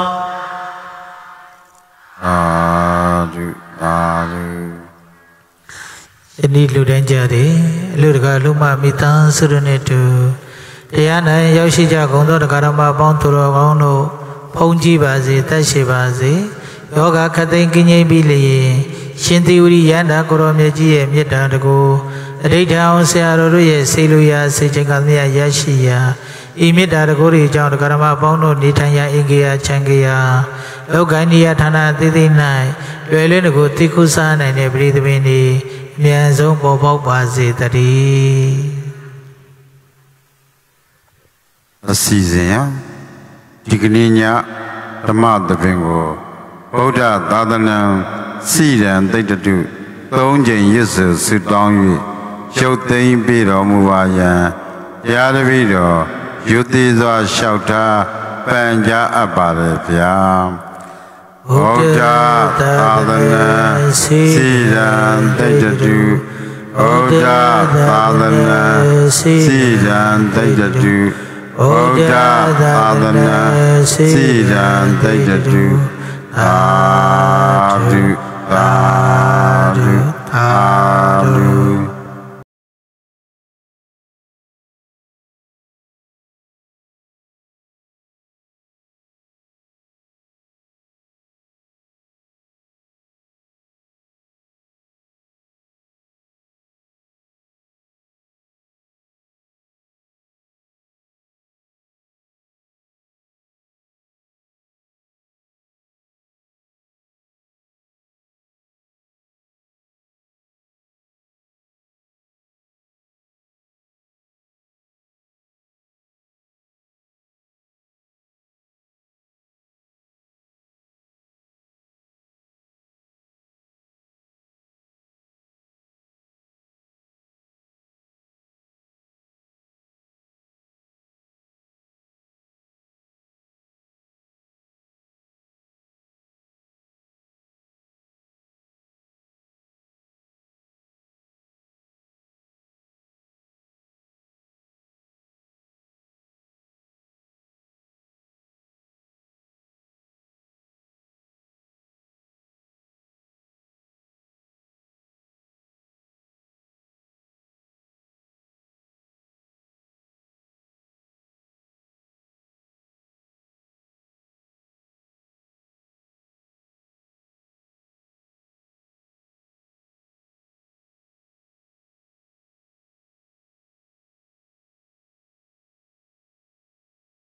အာလုအာလုယနေ့လူတိုင်းကြသည်အလူတကာလူမမိသားစုရနဲ့တူတရား၌ရောက်ရှိကြကုန်သောတရားဓမ္မပေါင်းသူတော်ကောင်းတို့ဖုံးကြည့်ပါစေတက်ရှိပါစေယောဂခတ်သိမ်းကင်းငြိမ်းပြီးလျင်ရှင်သေဝရိယန္တာကိုရောမြတ်ကြီးရဲ့မေတ္တာတကူအဋ္ဌာအောင်ဆရာတော်တို့ရဲ့စေလိုရာစေချင်ကမြတ်ရရှိရာဤမေတ္တာတကူတွေကြောင့်တရားဓမ္မပေါင်းတို့နေထိုင်ရာအင်္ဂယချမ်းကရာလောကနိယဌာနအသေးသေး၌လွယ်လွယ်ကိုသိခုစားနိုင်တဲ့ပရိသမင်းဒီအမြန်ဆုံးပေါ်ပေါက်ပါစေတည်းအစီအစဉ်ရဒီကနေ့ညဓမ္မသဘင်ကိုဗုဒ္ဓသာသနာစီရန်တိတ်တုသုံးချိန်ရစ်စုဆုတောင်း၍ရှုပ်သိမ်းပြတော်မူပါယံတရားတပည့်တော်ယုတိစွာလျှောက်ထားပန်ကြားအပ်ပါれဗျာဗုဒ္ဓသာသနာစီရန်တိတ်တုဗုဒ္ဓသာသနာစီရန်တိတ်တုဗုဒ္ဓသာသနာစီရန်တိတ်တုအာ